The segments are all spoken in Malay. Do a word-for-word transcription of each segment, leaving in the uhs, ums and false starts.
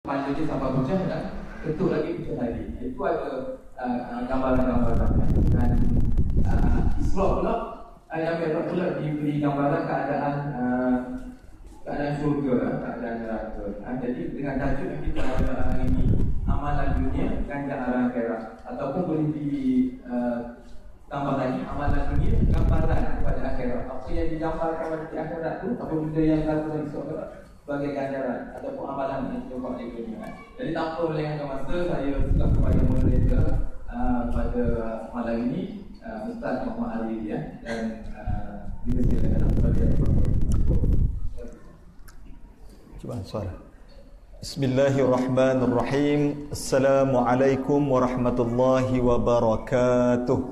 panjangnya sampai hujan dan ketuk lagi hujan lagi. Itu ada uh, gambaran-gambaran dan uh, Isra pula ayat Mi'raj pula diberi gambaran keadaan uh, keadaan syurga, keadaan neraka. Uh, jadi dengan tajuk yang kita ada hari ini, amalan dunia ganja arah akhirat, ataupun boleh di uh, tambah lagi amalan dunia gambaran kepada akhirat. Apa yang digambarkan di akhirat tu, apa benda yang dilakukan di syurga sebagai ganjaran ataupun amalan yang dilakukan di dunia. Jadi tanpa melengahkan masa, saya suka kepada moderator uh, pada malam ini, uh, Ustaz Muhammad Ali ya, dan uh, dipersilakan kepada Cuba suara. Bismillahirrahmanirrahim. Assalamualaikum warahmatullahi wabarakatuh.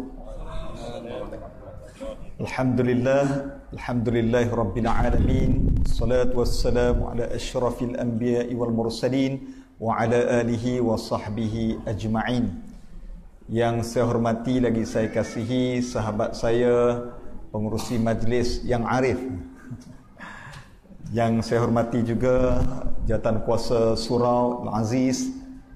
Alhamdulillah, alhamdulillahi rabbil alamin. Salatu wassalamu ala asyrafil anbiya'i wal mursalin wa ala alihi wa sahbihi ajma'in. Yang saya hormati lagi saya kasihi sahabat saya, pengurusi majlis yang arif. Yang saya hormati juga jawatan kuasa surau Al-Aziz,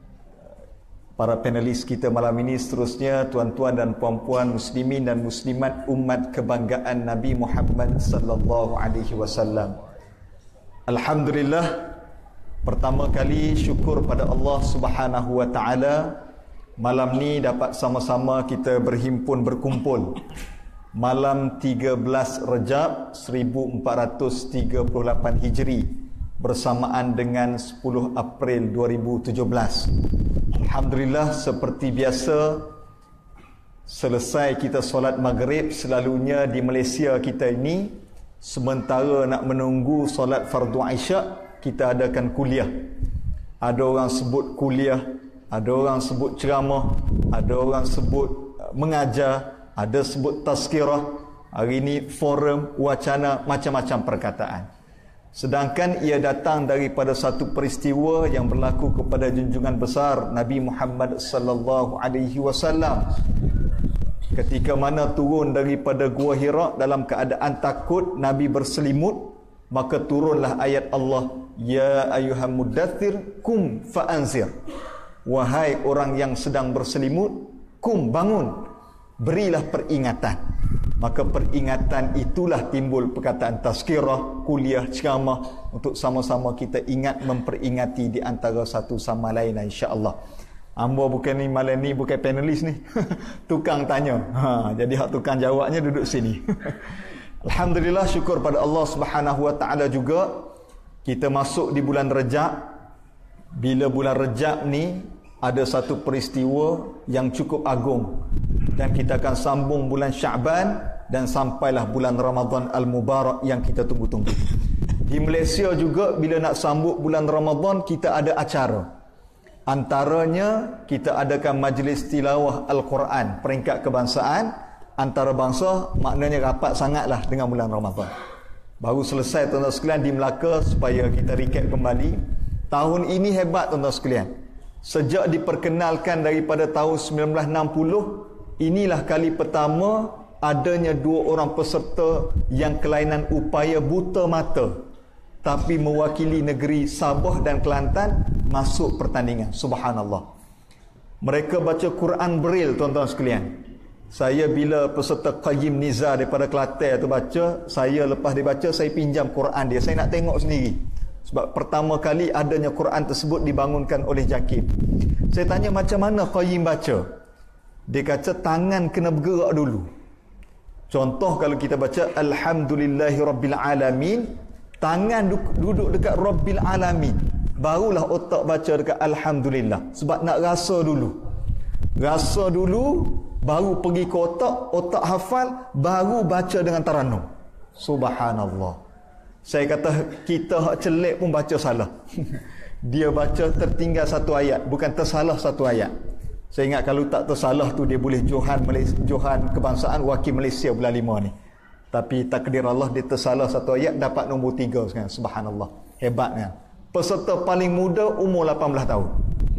para panelis kita malam ini, seterusnya tuan-tuan dan puan-puan muslimin dan muslimat umat kebanggaan Nabi Muhammad sallallahu alaihi wasallam. Alhamdulillah, pertama kali syukur pada Allah Subhanahu wa taala, malam ni dapat sama-sama kita berhimpun berkumpul. Malam tiga belas Rejab seribu empat ratus tiga puluh lapan Hijri bersamaan dengan sepuluh April dua ribu tujuh belas. Alhamdulillah, seperti biasa selesai kita solat maghrib, selalunya di Malaysia kita ini, sementara nak menunggu solat fardu Isyak, kita adakan kuliah. Ada orang sebut kuliah, ada orang sebut ceramah, ada orang sebut mengajar, ada sebut tazkirah. Hari ini forum, wacana, macam-macam perkataan. Sedangkan ia datang daripada satu peristiwa yang berlaku kepada junjungan besar Nabi Muhammad sallallahu alaihi wasallam. Ketika mana turun daripada Gua Hira dalam keadaan takut, Nabi berselimut, maka turunlah ayat Allah, ya ayyuhal muddathir kum fa'anzir. Wahai orang yang sedang berselimut, kum, bangun, berilah peringatan. Maka peringatan itulah timbul perkataan tazkirah, kuliah, ceramah, untuk sama-sama kita ingat memperingati di antara satu sama lain, insya-Allah. Ambo bukan ni malam ni bukan panelis ni. Tukang tanya. Ha, jadi hak tukang jawabnya duduk sini. Alhamdulillah, syukur pada Allah Subhanahu wa taala juga kita masuk di bulan Rejab. Bila bulan Rejab ni ada satu peristiwa yang cukup agung, dan kita akan sambung bulan Syaban dan sampailah bulan Ramadan Al-Mubarak yang kita tunggu-tunggu. Di Malaysia juga bila nak sambut bulan Ramadan, kita ada acara. Antaranya kita adakan majlis tilawah Al-Quran peringkat kebangsaan antarabangsa, maknanya rapat sangatlah dengan bulan Ramadan. Baru selesai tuan-tuan sekalian di Melaka, supaya kita recap kembali. Tahun ini hebat tuan-tuan sekalian. Sejak diperkenalkan daripada tahun sembilan belas enam puluh, inilah kali pertama adanya dua orang peserta yang kelainan upaya buta mata tapi mewakili negeri Sabah dan Kelantan masuk pertandingan. Subhanallah. Mereka baca Quran Braille tuan-tuan sekalian. Saya bila peserta Qayyim Nizar daripada Kelantan tu baca, saya lepas dia baca, saya pinjam Quran dia, saya nak tengok sendiri. Sebab pertama kali adanya Quran tersebut dibangunkan oleh Jakib. Saya tanya macam mana Qayyim baca? Dia kata tangan kena bergerak dulu. Contoh kalau kita baca Alhamdulillahi Rabbil Alamin, tangan duduk dekat Rabbil Alamin, barulah otak baca dekat Alhamdulillah. Sebab nak rasa dulu. Rasa dulu, baru pergi ke otak, otak hafal, baru baca dengan taranum. Subhanallah. Saya kata kita hak celik pun baca salah. Dia baca tertinggal satu ayat, bukan tersalah satu ayat. Saya ingat kalau tak tersalah tu dia boleh Johan Malaysia, Johan kebangsaan wakil Malaysia bulan lima ni. Tapi takdir Allah dia tersalah satu ayat, dapat nombor tiga sekarang. Subhanallah. Hebat kan? Peserta paling muda umur lapan belas tahun.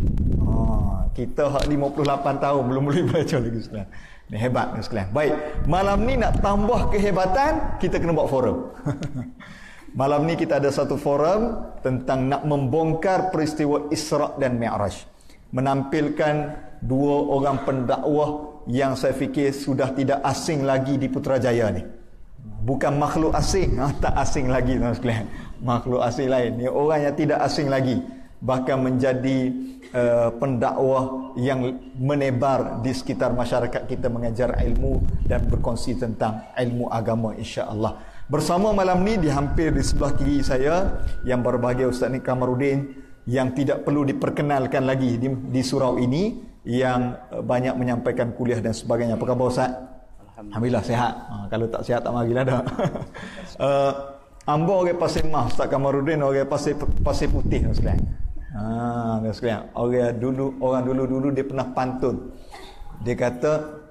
Ha, kita hak lima puluh lapan tahun belum boleh baca lagi sekalian. Ni hebat ni sekalian. Baik, malam ni nak tambah kehebatan, kita kena buat forum. Malam ni kita ada satu forum tentang nak membongkar peristiwa Isra' dan Mi'raj. Menampilkan dua orang pendakwah yang saya fikir sudah tidak asing lagi di Putrajaya ni. Bukan makhluk asing, ha, tak asing lagi tuan sekalian. Makhluk asing lain. Ni orang yang tidak asing lagi. Bahkan menjadi uh, pendakwah yang menebar di sekitar masyarakat kita, mengajar ilmu dan berkongsi tentang ilmu agama, insya-Allah. Bersama malam ni di hampir di sebelah kiri saya yang berbahagia Ustaz Nik Kamaruddin, yang tidak perlu diperkenalkan lagi di, di surau ini, yang banyak menyampaikan kuliah dan sebagainya. Apa khabar Ustaz? Alhamdulillah sihat. Ha, kalau tak sihat tak marilah dah. uh, Ambo orang Pasir Mah, Ustaz Kamaruddin orang Pasir Pasir Putih sekalian. Ha, sekalian. Orang dulu orang dulu-dulu dia pernah pantun. Dia kata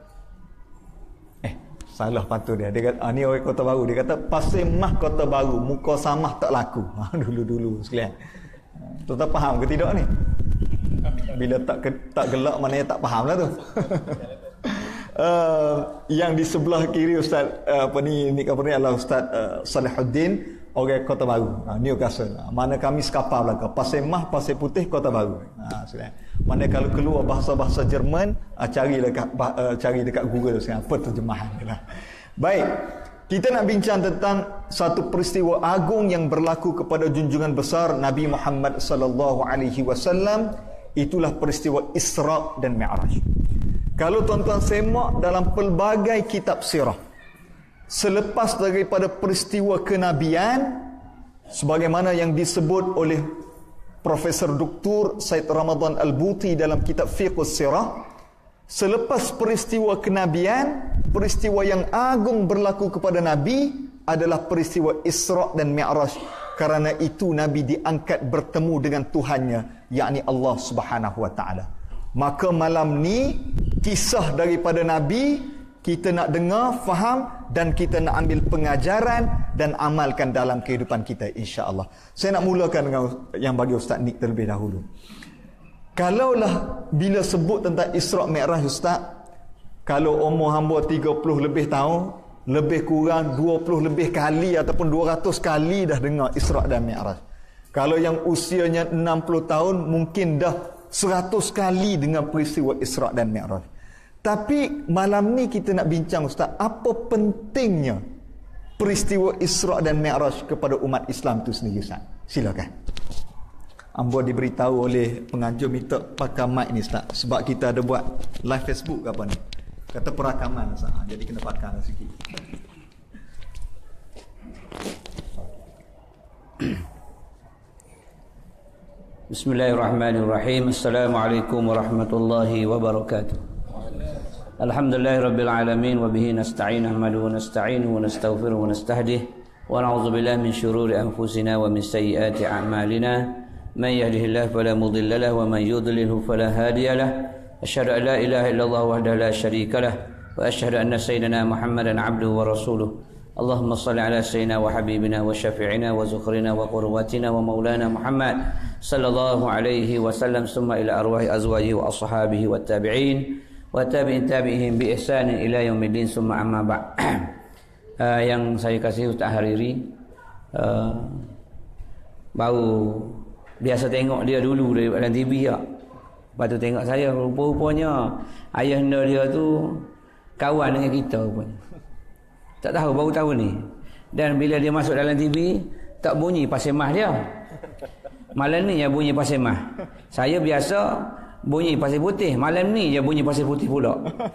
salah pantun dia. Dia kata, ah, ni orang Kota Baru. Dia kata, Pasir Mah Kota Baru, muka samah tak laku. Ha, dulu-dulu sekalian. Tuan-tuan faham ke tidak ni? Bila tak tak gelak, maknanya tak faham lah tu. uh, yang di sebelah kiri Ustaz, uh, apa ni, ni apa ni adalah Ustaz uh, Salihuddin, orang Kota Baru, uh, Newcastle. Uh, mana kami sekapar belakang. Pasir Mah, Pasir Putih, Kota Baru. Ha, sekalian. Mana kalau keluar bahasa-bahasa Jerman, uh, cari dekat uh, cari dekat Google sekarang apa terjemahan dia lah. Baik, kita nak bincang tentang satu peristiwa agung yang berlaku kepada junjungan besar Nabi Muhammad sallallahu alaihi wasallam. Itulah peristiwa Isra' dan Mi'raj. Kalau tuan-tuan semak dalam pelbagai kitab sirah, selepas daripada peristiwa kenabian sebagaimana yang disebut oleh Profesor Doktor Said Ramadan Al-Buti dalam kitab Fiqhus Sirah, selepas peristiwa kenabian, peristiwa yang agung berlaku kepada Nabi adalah peristiwa Isra' dan Mi'raj. Karena itu Nabi diangkat bertemu dengan Tuhannya, yakni Allah Subhanahu wa taala. Maka malam ni kisah daripada Nabi kita nak dengar, faham, dan kita nak ambil pengajaran dan amalkan dalam kehidupan kita, insya-Allah. Saya nak mulakan dengan yang bagi Ustaz Nik terlebih dahulu. Kalaulah bila sebut tentang Isra' Mi'raj Ustaz, kalau umur hamba tiga puluh lebih tahun, lebih kurang dua puluh lebih kali ataupun dua ratus kali dah dengar Isra' dan Mi'raj. Kalau yang usianya enam puluh tahun, mungkin dah seratus kali dengar peristiwa Isra' dan Mi'raj. Tapi malam ni kita nak bincang Ustaz, apa pentingnya peristiwa Isra' dan Mi'raj kepada umat Islam itu sendiri Ustaz? Silakan. Ambo diberitahu oleh penganjur minta pakai mic ni Ustaz, sebab kita ada buat live Facebook ke apa ni. Kata perakaman Ustaz, jadi kena pakai sikit. Bismillahirrahmanirrahim. Assalamualaikum warahmatullahi wabarakatuh. Alhamdulillahirabbil alamin wa bihi nasta'in ahmadu wa nasta'inu wa nastaghfiru wa nastahdih wa na'udzu billahi min shururi anfusina wa min sayyiati a'malina. Man yahdihillahu fala mudilla lahu wa man yudlilhu fala hadiya lahu. Asyhadu an la ilaha illallah wahdahu la syarika lahu wa asyhadu anna sayyidina Muhammadan 'abduhu wa rasuluh. Allahumma shalli ala sayyidina wa habibina wa syafi'ina wa zukhrina wa qurwatina wa maulana Muhammad sallallahu alaihi wasallam, summa ila arwahi azwajihi wa ashabihi wa tabi'in wa tabi'in tabi'ihim bi ihsanin ila yaumiddin, summa amma ba'. uh, yang saya kasih Ustaz Hariri, uh, baru biasa tengok dia dulu dari dalam T V ya. Lepas tu tengok saya, rupa-rupanya ayahanda dia tu kawan dengan kita rupanya. Tak tahu, baru tahu ni. Dan bila dia masuk dalam T V, tak bunyi Pasir Mah dia. Malam ni yang bunyi Pasir Mah. Saya biasa bunyi Pasir Putih. Malam ni je bunyi Pasir Putih pula.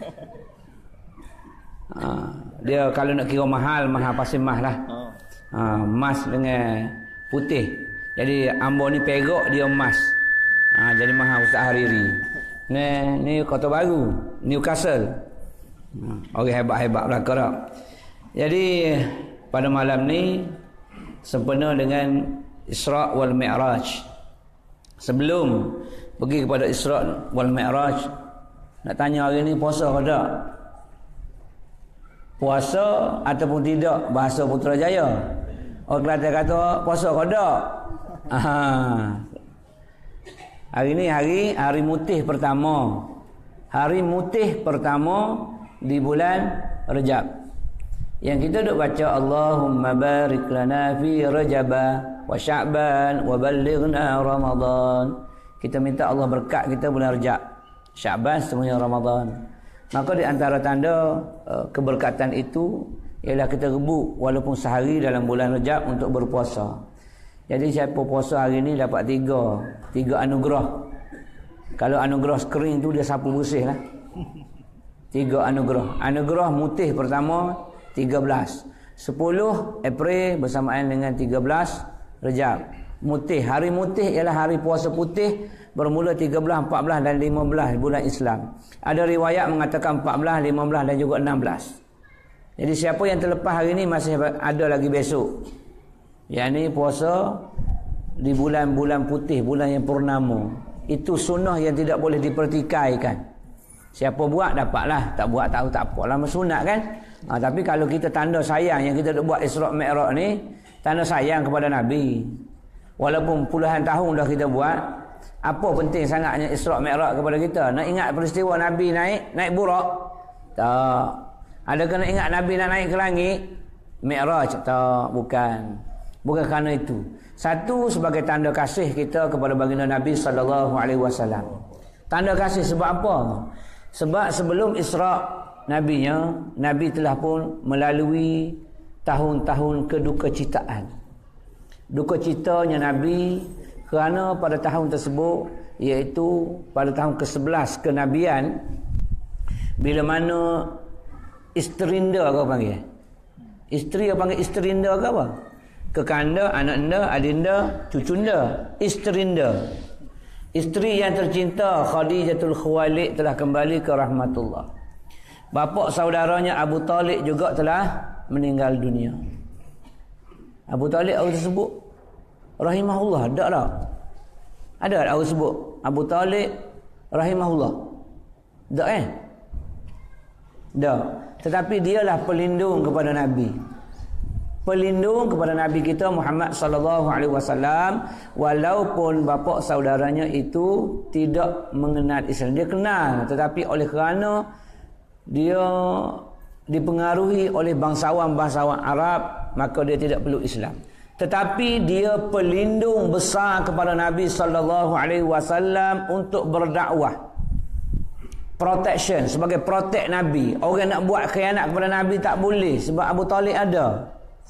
Ha, dia kalau nak kira mahal, mahal Pasir Mah lah. Ha, emas dengan putih. Jadi ambo ni perak, dia emas. Ha, jadi mahal Ustaz Hariri. Ni, ni Kota Baru, Newcastle. Ha, orang hebat-hebat belakang tak. Jadi pada malam ni sempena dengan Isra' wal Mi'raj. Sebelum pergi kepada Isra' wal Mi'raj, nak tanya hari ni puasa ke tak? Puasa ataupun tidak bahasa Putrajaya. Orang Kelantan kata puasa ke tak? Aha. Hari ni hari hari mutih pertama. Hari mutih pertama di bulan Rejab. Yang kita duk baca Allahumma barik lana fi Rajaba wa Sya'ban wa ballighna Ramadan. Kita minta Allah berkat kita bulan Rajab, Sya'ban semuanya Ramadan. Maka di antara tanda uh, keberkatan itu ialah kita rebut walaupun sehari dalam bulan Rajab untuk berpuasa. Jadi siapa puasa hari ni dapat tiga tiga anugerah. Kalau anugerah kering tu dia sapu bersih lah. Tiga anugerah. Anugerah mutih pertama tiga belas. sepuluh April bersamaan dengan tiga belas Rejab. Mutih. Hari mutih ialah hari puasa putih bermula tiga belas, empat belas dan lima belas bulan Islam. Ada riwayat mengatakan empat belas, lima belas dan juga enam belas. Jadi siapa yang terlepas hari ni masih ada lagi besok. Yang ni puasa di bulan-bulan putih, bulan yang purnama. Itu sunnah yang tidak boleh dipertikaikan. Siapa buat dapatlah, tak buat tahu tak apalah, sunat kan. Ha, tapi kalau kita tanda sayang yang kita buat Isra' Mi'raj ni, tanda sayang kepada Nabi. Walaupun puluhan tahun dah kita buat, apa penting sangatnya Isra' Mi'raj kepada kita? Nak ingat peristiwa Nabi naik, naik Burak? Tak. Adakah nak ingat Nabi nak naik ke langit? Mi'raj? Tak, bukan. Bukan kerana itu. Satu, sebagai tanda kasih kita kepada baginda Nabi sallallahu alaihi wasallam. Tanda kasih sebab apa? Sebab sebelum Isra' Nabinya, Nabi telah pun melalui tahun-tahun kedukecitaan. Duka citanya Nabi kerana pada tahun tersebut, iaitu pada tahun ke sebelas kenabian, bila mana isterinda kau panggil. Isteri kau panggil isterinda ke apa? Kekanda, anakanda, adinda, cucunda, isterinda. Isteri yang tercinta Khadijatul Khuwailid telah kembali ke rahmatullah. Bapa saudaranya Abu Talib juga telah meninggal dunia. Abu Talib orang tersebut rahimahullah, ada tak? Ada tak orang sebut Abu Talib rahimahullah? Tak eh? Tak. Tetapi dialah pelindung kepada Nabi. Pelindung kepada Nabi kita Muhammad sallallahu alaihi wasallam, walaupun bapa saudaranya itu tidak mengenal Islam. Dia kenal, tetapi oleh kerana dia dipengaruhi oleh bangsawan-bangsawan Arab, maka dia tidak peluk Islam. Tetapi dia pelindung besar kepada Nabi sallallahu alaihi wasallam untuk berdakwah. Protection, sebagai protect Nabi. Orang nak buat khianat kepada Nabi tak boleh, sebab Abu Talib ada.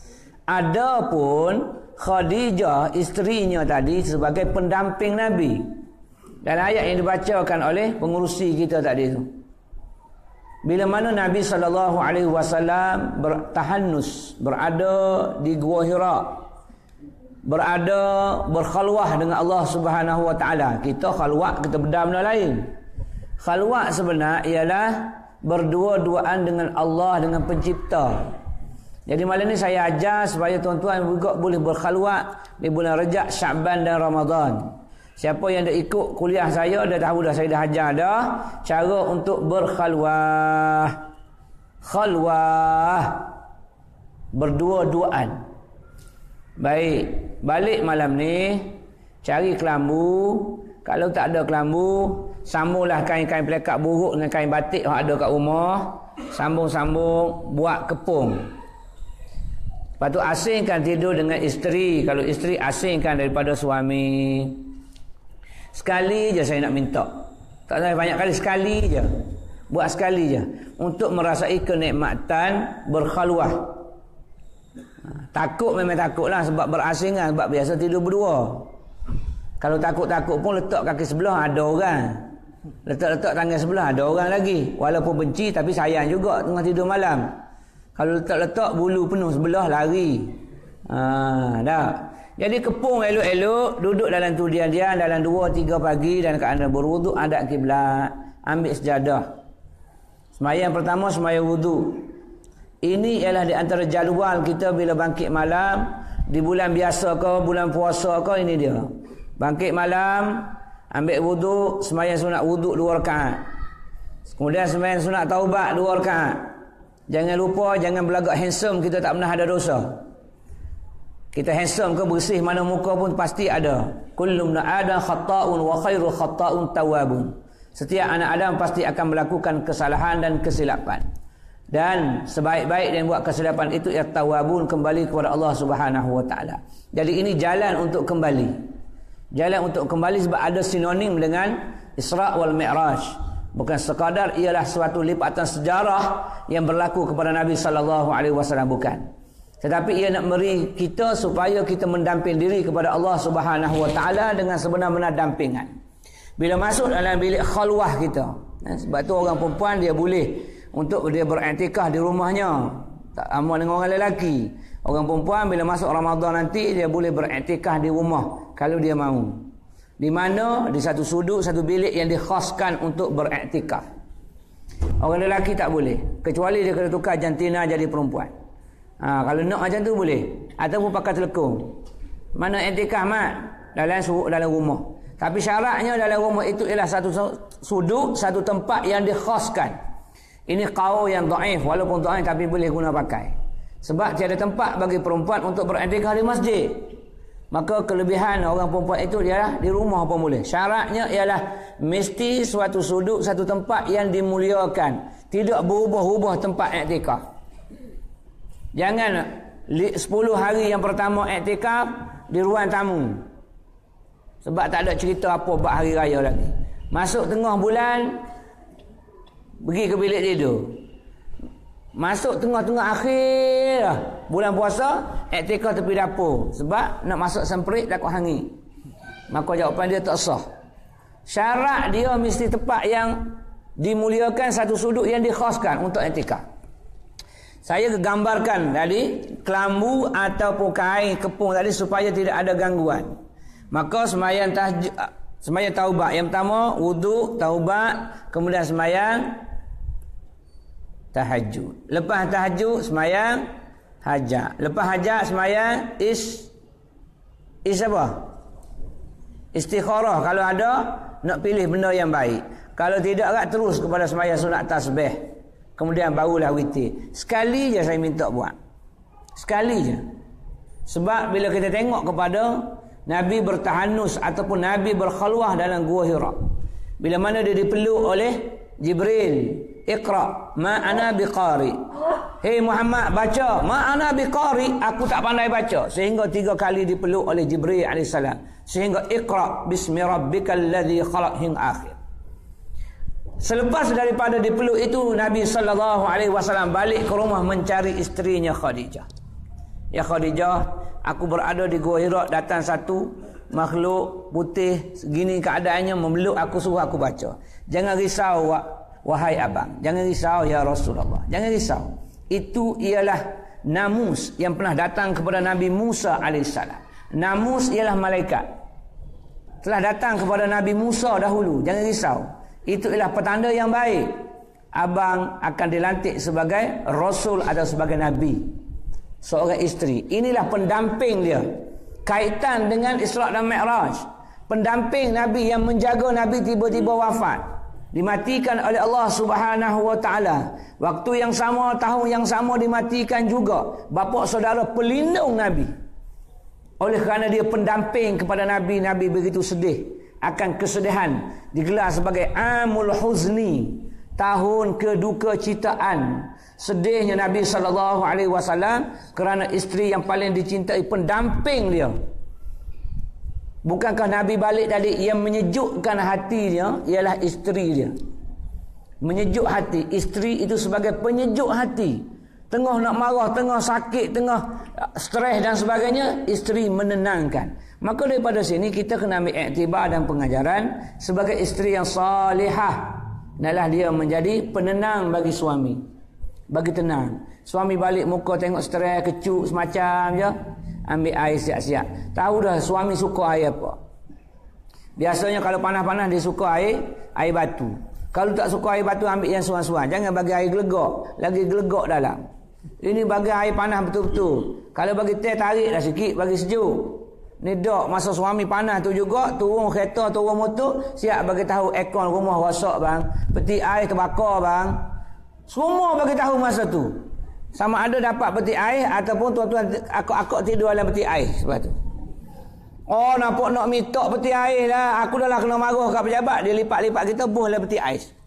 Adapun Khadijah isterinya tadi sebagai pendamping Nabi. Dan ayat yang dibacakan oleh pengurusi kita tadi tu. Bila mana Nabi sallallahu alaihi wasallam bertahannus, berada di Gua Hira, berada berkhalwah dengan Allah Subhanahu wa taala. Kita khalwat, kita benda benda lain. Khalwat sebenar ialah berdua-duaan dengan Allah, dengan pencipta. Jadi malam ni saya ajar supaya tuan-tuan juga boleh berkhalwat di bulan Rajab, Sya'ban dan Ramadan. Siapa yang dah ikut kuliah saya dah tahu dah, saya dah ajar dah cara untuk berkhalwah. Khalwah, berdua-duaan. Baik, balik malam ni cari kelambu. Kalau tak ada kelambu, sambunglah kain-kain pelekat buruk dengan kain batik yang ada kat rumah. Sambung-sambung buat kepung. Lepas tu asingkan tidur dengan isteri. Kalau isteri asingkan daripada suami. Sekali je saya nak minta. Tak tahu banyak kali, sekali je. Buat sekali je. Untuk merasai kenikmatan berkhalwah. Takut memang takutlah sebab berasingan. Sebab biasa tidur berdua. Kalau takut-takut pun letak kaki sebelah ada orang. Letak-letak tangan sebelah ada orang lagi. Walaupun benci tapi sayang juga tengah tidur malam. Kalau letak-letak bulu penuh sebelah lari. Ha, dah. Jadi kepung elok-elok, duduk dalam tu diam-diam dalam dua tiga pagi dan keadaan berwuduk, hadap kiblat, ambil sejadah. Sembahyang pertama sembahyang wuduk. Ini ialah di antara jadual kita bila bangkit malam, di bulan biasa ke, bulan puasa ke, ini dia. Bangkit malam, ambil wuduk, sembahyang sunat wuduk dua rakaat. Kemudian sembahyang sunat taubat dua rakaat. Jangan lupa, jangan berlagak handsome, kita tak pernah ada dosa. Kita handsome ke bersih mana muka pun pasti ada. Kullu ibn Adam khata'un wa khairu khata'un tawwabun. Setiap anak Adam pasti akan melakukan kesalahan dan kesilapan. Dan sebaik-baik yang buat kesilapan itu ya tawabun, kembali kepada Allah Subhanahu wa taala. Jadi ini jalan untuk kembali. Jalan untuk kembali sebab ada sinonim dengan Isra wal Mi'raj. Bukan sekadar ialah suatu lipatan sejarah yang berlaku kepada Nabi sallallahu alaihi wasallam, bukan. Tetapi ia nak beri kita supaya kita mendamping diri kepada Allah Subhanahu wa taala dengan sebenar-benar dampingan. Bila masuk dalam bilik khalwah kita, sebab tu orang perempuan dia boleh untuk dia beriktikaf di rumahnya, tak sama dengan orang lelaki. Orang perempuan bila masuk Ramadan nanti dia boleh beriktikaf di rumah kalau dia mahu. Di mana? Di satu sudut, satu bilik yang dikhaskan untuk beriktikaf. Orang lelaki tak boleh, kecuali dia kena tukar jantina jadi perempuan. Ha, kalau nak macam tu boleh. Ataupun pakai telekung. Mana iktikaf mat? Dalam dalam rumah. Tapi syaratnya dalam rumah itu ialah satu sudut, satu tempat yang dikhaskan. Ini qaul yang dhaif, walaupun dhaif tapi boleh guna pakai. Sebab tiada tempat bagi perempuan untuk beriktikaf di masjid. Maka kelebihan orang perempuan itu ialah di rumah pun boleh. Syaratnya ialah mesti suatu sudut, satu tempat yang dimuliakan. Tidak berubah-ubah tempat iktikaf. Jangan sepuluh hari yang pertama iktikaf di ruang tamu. Sebab tak ada cerita apa buat hari raya lagi. Masuk tengah bulan, pergi ke bilik tidur. Masuk tengah-tengah akhir bulan puasa, iktikaf tepi dapur. Sebab nak masuk semprit takut hangit. Maka jawapan dia tak sah. Syarat dia mesti tempat yang dimuliakan, satu sudut yang dikhaskan untuk iktikaf. Saya gambarkan tadi kelambu ataupun kain kepung tadi supaya tidak ada gangguan. Maka sembahyang tahajud, sembahyang taubat. Yang pertama wuduk, taubat, kemudian sembahyang tahajud. Lepas tahajud sembahyang hajat. Lepas hajat sembahyang is is apa? Istikharah kalau ada nak pilih benda yang baik. Kalau tidak agak terus kepada sembahyang sunat tasbih. Kemudian barulah witir. Sekali je saya minta buat. Sekali je. Sebab bila kita tengok kepada Nabi bertahanus ataupun Nabi berkhalwah dalam Gua Hira. Bila mana dia dipeluk oleh Jibril. Iqra ma ana biqari. Hei Muhammad, baca. Ma ana biqari, aku tak pandai baca. Sehingga tiga kali dipeluk oleh Jibril alaihissalam. Sehingga Iqra bismi rabbikal ladzi khalaq hingga akhir. Selepas daripada dipeluk itu, Nabi sallallahu alaihi wasallam balik ke rumah mencari isterinya Khadijah. Ya Khadijah, aku berada di Gua Hira, datang satu makhluk putih segini keadaannya memeluk aku, suruh aku baca. Jangan risau wahai abang, jangan risau ya Rasulullah, jangan risau. Itu ialah namus yang pernah datang kepada Nabi Musa alaihissalam. Namus ialah malaikat, telah datang kepada Nabi Musa dahulu. Jangan risau, itu ialah petanda yang baik. Abang akan dilantik sebagai Rasul atau sebagai Nabi, seorang isteri. Inilah pendamping dia, kaitan dengan Isra dan Mi'raj. Pendamping Nabi yang menjaga Nabi tiba-tiba wafat, dimatikan oleh Allah Subhanahu wa taala. Waktu yang sama, tahun yang sama dimatikan juga bapa saudara pelindung Nabi. Oleh kerana dia pendamping kepada Nabi, Nabi begitu sedih akan kesedihan, digelar sebagai Amul Huzni, tahun keduka citaan. Sedihnya Nabi sallallahu alaihi wasallam kerana isteri yang paling dicintai, pendamping dia. Bukankah Nabi balik tadi, yang menyejukkan hatinya ialah isteri dia. Menyejuk hati. Isteri itu sebagai penyejuk hati. Tengah nak marah, tengah sakit, tengah stres dan sebagainya, isteri menenangkan. Maka daripada sini kita kena ambil iktibar dan pengajaran sebagai isteri yang salihah. Nalah dia menjadi penenang bagi suami, bagi tenang. Suami balik muka tengok stres, kecuk semacam je, ambil air siap-siap. Tahu dah suami suka air apa. Biasanya kalau panas-panas dia suka air air batu. Kalau tak suka air batu, ambil yang suan-suan. Jangan bagi air gelegak, lagi gelegak dalam. Ini bagi air panas betul-betul. Kalau bagi teh, tariklah sikit, bagi sejuk. Ni dok masa suami panas tu juga, turun kereta, turun motor, siap bagi tahu aircon rumah rosak bang, peti air terbakar bang. Semua bagi tahu masa tu. Sama ada dapat peti air ataupun tuan-tuan akak-akak tidur dalam peti air sebab tu. Oh, nampak nak minta peti air lah. Aku dah lah kena marah kat pejabat, dia lipat-lipat kita buh dalam peti ais.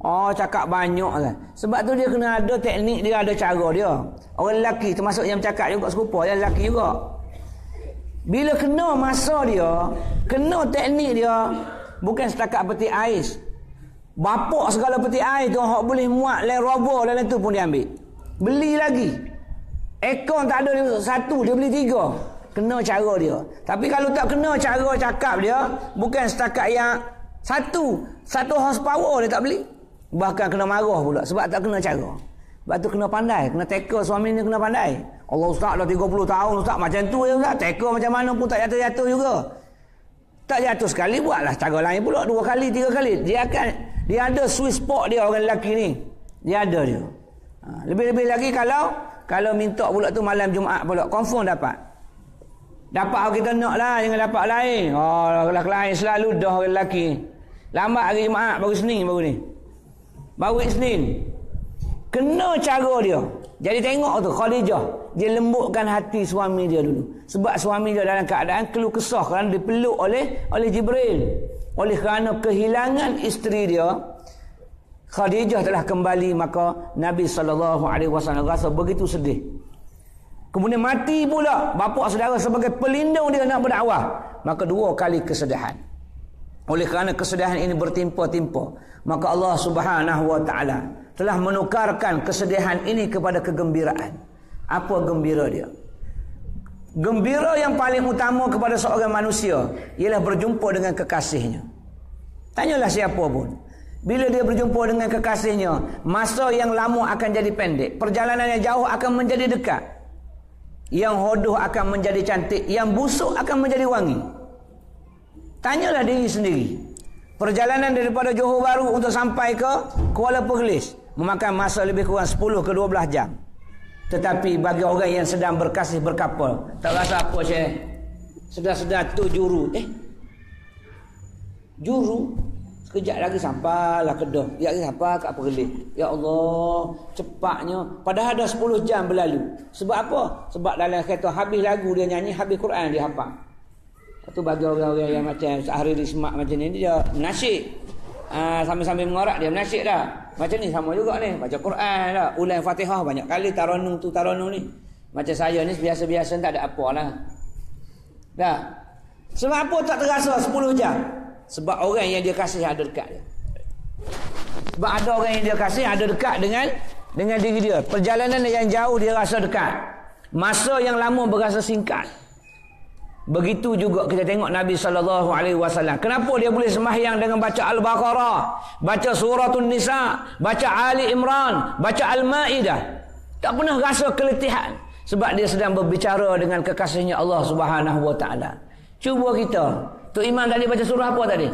Oh, cakap banyak kan. Sebab tu dia kena ada teknik dia, ada cara dia. Orang lelaki termasuk yang bercakap juga serupa, yang lelaki juga. Bila kena masa dia, kena teknik dia, bukan setakat peti ais. Bapak segala peti ais tu hak boleh muat le robo dalam tu pun dia ambil. Beli lagi. Ekor tak ada satu, dia beli tiga. Kena cara dia. Tapi kalau tak kena cara cakap dia, bukan setakat yang satu, satu horsepower dia tak beli. Bahkan kena marah pula sebab tak kena cara. Sebab tu kena pandai, kena teka suami ni kena pandai. Allah Ustaz dah tiga puluh tahun Ustaz macam tu ya Ustaz, teka macam mana pun tak jatuh-jatuh juga. Tak jatuh sekali, buatlah cara lain pula, dua kali, tiga kali. Dia akan, dia ada sweet spot dia orang lelaki ni. Dia ada dia. Ha, lebih-lebih lagi kalau kalau minta pula tu malam Jumaat pula, confirm dapat. Dapat kalau kita nak lah, jangan dapat lain. Oh, lelaki lain selalu dah orang lelaki. Lambat hari Jumaat, baru Senin baru ni. Baru Isnin. Kena cara dia. Jadi tengok tu Khadijah, dia lembutkan hati suami dia dulu. Sebab suami dia dalam keadaan keluh kesah kerana dipeluk oleh oleh Jibril. Oleh kerana kehilangan isteri dia, Khadijah telah kembali, maka Nabi sallallahu alaihi wasallam rasa begitu sedih. Kemudian mati pula bapa saudara sebagai pelindung dia nak berdakwah, maka dua kali kesedihan. Oleh kerana kesedihan ini bertimpa-timpa, maka Allah Subhanahu wa taala telah menukarkan kesedihan ini kepada kegembiraan. Apa gembira dia? Gembira yang paling utama kepada seorang manusia ialah berjumpa dengan kekasihnya. Tanyalah siapa pun. Bila dia berjumpa dengan kekasihnya, masa yang lama akan jadi pendek, perjalanan yang jauh akan menjadi dekat. Yang hodoh akan menjadi cantik, yang busuk akan menjadi wangi. Tanyalah diri sendiri. Perjalanan daripada Johor Bahru untuk sampai ke Kuala Perlis memakan masa lebih kurang sepuluh ke dua belas jam. Tetapi bagi orang yang sedang berkasih berkapal, tak rasa apa Syekh. Sedar-sedar tu juru. Eh? Juru? Sekejap lagi sampailah Kedah. Ya lagi sampai kat Perlis. Ya Allah, cepatnya. Padahal dah sepuluh jam berlalu. Sebab apa? Sebab dalam kereta habis lagu dia nyanyi, habis Quran dia hafal. Itu bagi orang-orang yang macam Sahri Rismak macam ni, dia nasyid. Ah, sambil-sambil mengorak dia nasyid dah. Macam ni sama juga ni, baca Quran dah. Ulang Fatihah banyak kali, taranum tu taranum ni. Macam saya ni biasa-biasa tak ada apalah. Dah. Sebab apa tak terasa sepuluh jam? Sebab orang yang dia kasih ada dekat dia. Sebab ada orang yang dia kasih ada dekat dengan dengan diri dia. Perjalanan yang jauh dia rasa dekat. Masa yang lama berasa singkat. Begitu juga kita tengok Nabi sallallahu alaihi wasallam. Kenapa dia boleh sembahyang dengan baca Al-Baqarah, baca Suratul Nisa, baca Ali Imran, baca Al-Maidah? Tak pernah rasa keletihan. Sebab dia sedang berbicara dengan kekasihnya Allah Subhanahu wa taala. Cuba kita. Tok Imam tadi baca surah apa tadi?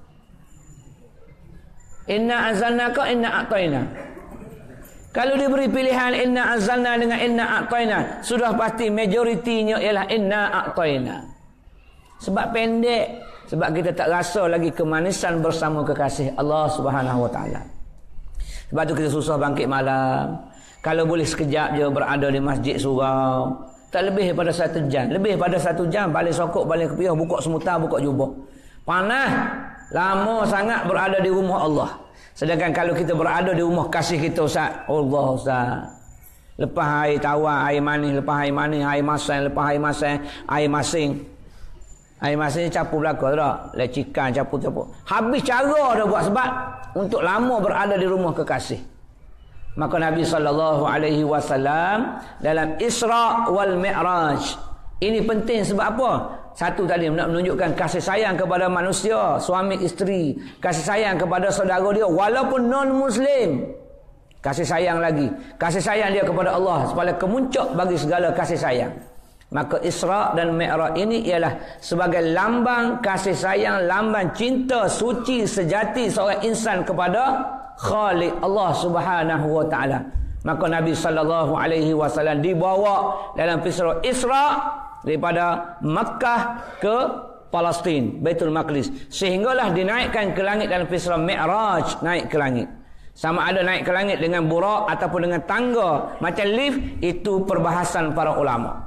Inna anzalnaka inna a'tayna. Kalau diberi pilihan inna anzalna dengan inna a'tayna, sudah pasti majoritinya ialah inna a'tayna. Sebab pendek, sebab kita tak rasa lagi kemanisan bersama kekasih Allah Subhanahu wa taala. Sebab tu kita susah bangkit malam. Kalau boleh sekejap je berada di masjid surau, tak lebih daripada satu jam. Lebih daripada satu jam balik sokok, balik kepiah, buka semutar, buka jubah. Panas, lama sangat berada di rumah Allah. Sedangkan kalau kita berada di rumah kasih kita Ustaz, Allah Ustaz. Lepas air tawar, air manis, lepas air manis, air masing, lepas air masing, air masing. Air masing capu belakang tak? Lecikan, capu-capu. Habis cara dah buat sebab untuk lama berada di rumah kekasih. Maka Nabi sallallahu alaihi wasallam dalam Isra wal Mi'raj, ini penting sebab apa? Satu tadi nak menunjukkan kasih sayang kepada manusia, suami isteri, kasih sayang kepada saudara dia walaupun non muslim. Kasih sayang lagi, kasih sayang dia kepada Allah supaya kemuncak bagi segala kasih sayang. Maka Isra dan Mi'raj ini ialah sebagai lambang kasih sayang, lambang cinta suci sejati seorang insan kepada Khaliq Allah Subhanahu wa taala. Maka Nabi sallallahu alaihi wasallam dibawa dalam peristiwa Isra daripada Makkah ke Palestin, Baitul Maqdis, sehinggalah dinaikkan ke langit dalam peristiwa Mi'raj, naik ke langit. Sama ada naik ke langit dengan burak ataupun dengan tangga macam lift, itu perbahasan para ulama.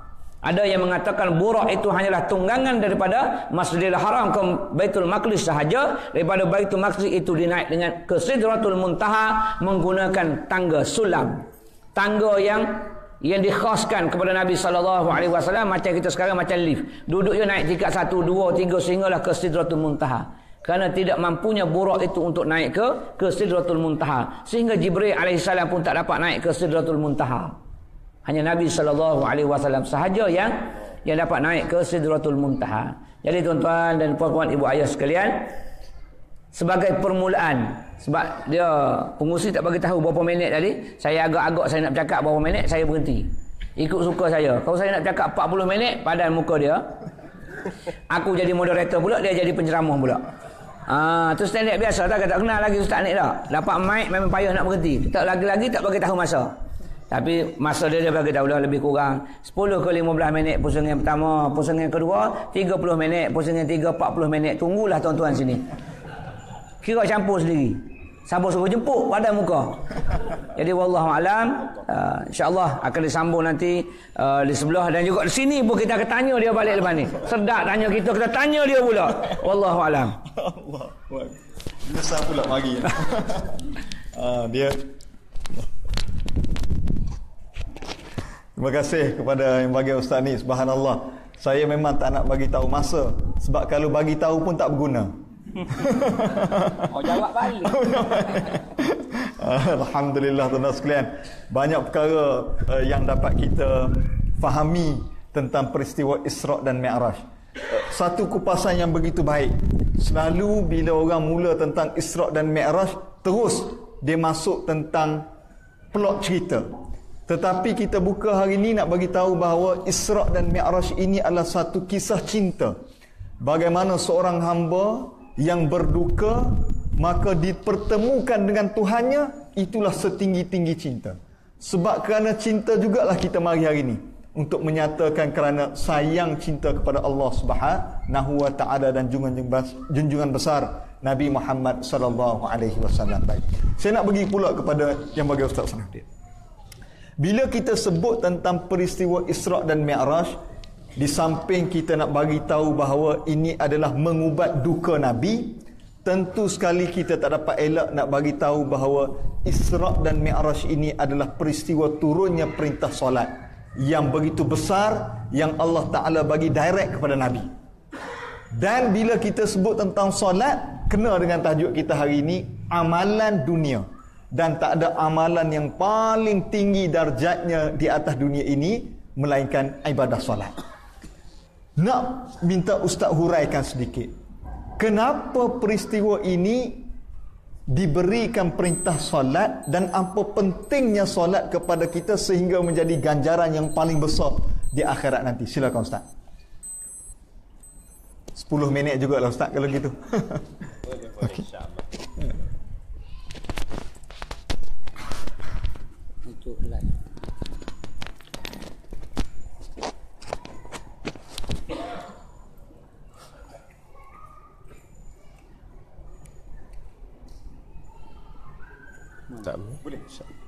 Ada yang mengatakan Burak itu hanyalah tunggangan daripada Masjidil Haram ke Baitul Maqdis sahaja. Daripada Baitul Maqdis itu dinaik dengan ke Sidratul Muntaha menggunakan tangga sulam. Tangga yang yang dikhaskan kepada Nabi sallallahu alaihi wasallam, macam kita sekarang macam lift. Duduk je naik tingkat satu, dua, tiga sehinggalah ke Sidratul Muntaha. Kerana tidak mampunya Burak itu untuk naik ke ke Sidratul Muntaha, sehingga Jibril alaihissalam pun tak dapat naik ke Sidratul Muntaha. Hanya Nabi sallallahu alaihi wasallam sahaja yang yang dapat naik ke Sidratul Muntaha. Jadi tuan-tuan dan puan-puan, ibu ayah sekalian, sebagai permulaan, sebab dia pengurusi tak bagi tahu berapa minit tadi, saya agak-agak saya nak bercakap berapa minit, saya berhenti. Ikut suka saya. Kalau saya nak bercakap empat puluh minit, padan muka dia. Aku jadi moderator pula, dia jadi penceramah pula. Ah, tu standard biasa tak, tak kenal lagi ustaz ni dah. Dapat mic memang payah nak berhenti. Tak lagi-lagi tak bagi tahu masa. Tapi masa dia dia bagi tahu dah lebih kurang sepuluh ke lima belas minit pusing yang pertama, pusing yang kedua tiga puluh minit, pusing yang tiga empat puluh minit. Tunggulah tuan-tuan sini. Kira campur sendiri. Sabar suruh jemput pada muka. Jadi wallahu alam, uh, insya-Allah akan disambung nanti uh, di sebelah dan juga di sini pun kita akan tanya dia balik lepas ni. Sedap tanya kita, kita tanya dia pula. Wallahu alam. Allah. Besar pula mari. Ah, dia Terima kasih kepada yang bagi ustaz ni, subhanallah. Saya memang tak nak bagi tahu masa, sebab kalau bagi tahu pun tak berguna. Oh, jawab balik. Alhamdulillah tuan-tuan sekalian, banyak perkara uh, yang dapat kita fahami tentang peristiwa Isra' dan Mi'raj. Satu kupasan yang begitu baik. Selalu bila orang mula tentang Isra' dan Mi'raj, terus dia masuk tentang plot cerita. Tetapi kita buka hari ini nak bagi tahu bahawa Isra' dan Mi'raj ini adalah satu kisah cinta. Bagaimana seorang hamba yang berduka maka dipertemukan dengan Tuhannya, itulah setinggi-tinggi cinta. Sebab kerana cinta jugalah kita mari hari ini untuk menyatakan kerana sayang cinta kepada Allah Subhanahu wa taala dan junjungan besar Nabi Muhammad sallallahu alaihi wasallam. Baik. Saya nak bagi pula kepada yang bagi Ustaz Sanahuddin. Bila kita sebut tentang peristiwa Isra' dan Mi'raj, di samping kita nak bagi tahu bahawa ini adalah mengubat duka Nabi, tentu sekali kita tak dapat elak nak bagi tahu bahawa Isra' dan Mi'raj ini adalah peristiwa turunnya perintah solat yang begitu besar yang Allah Ta'ala bagi direct kepada Nabi. Dan bila kita sebut tentang solat, kena dengan tajuk kita hari ini, amalan dunia. Dan tak ada amalan yang paling tinggi darjatnya di atas dunia ini melainkan ibadah solat. Nak minta Ustaz huraikan sedikit, kenapa peristiwa ini diberikan perintah solat dan apa pentingnya solat kepada kita sehingga menjadi ganjaran yang paling besar di akhirat nanti. Silakan Ustaz. sepuluh minit jugalah Ustaz kalau gitu. Okey. Untuk live. Tak boleh.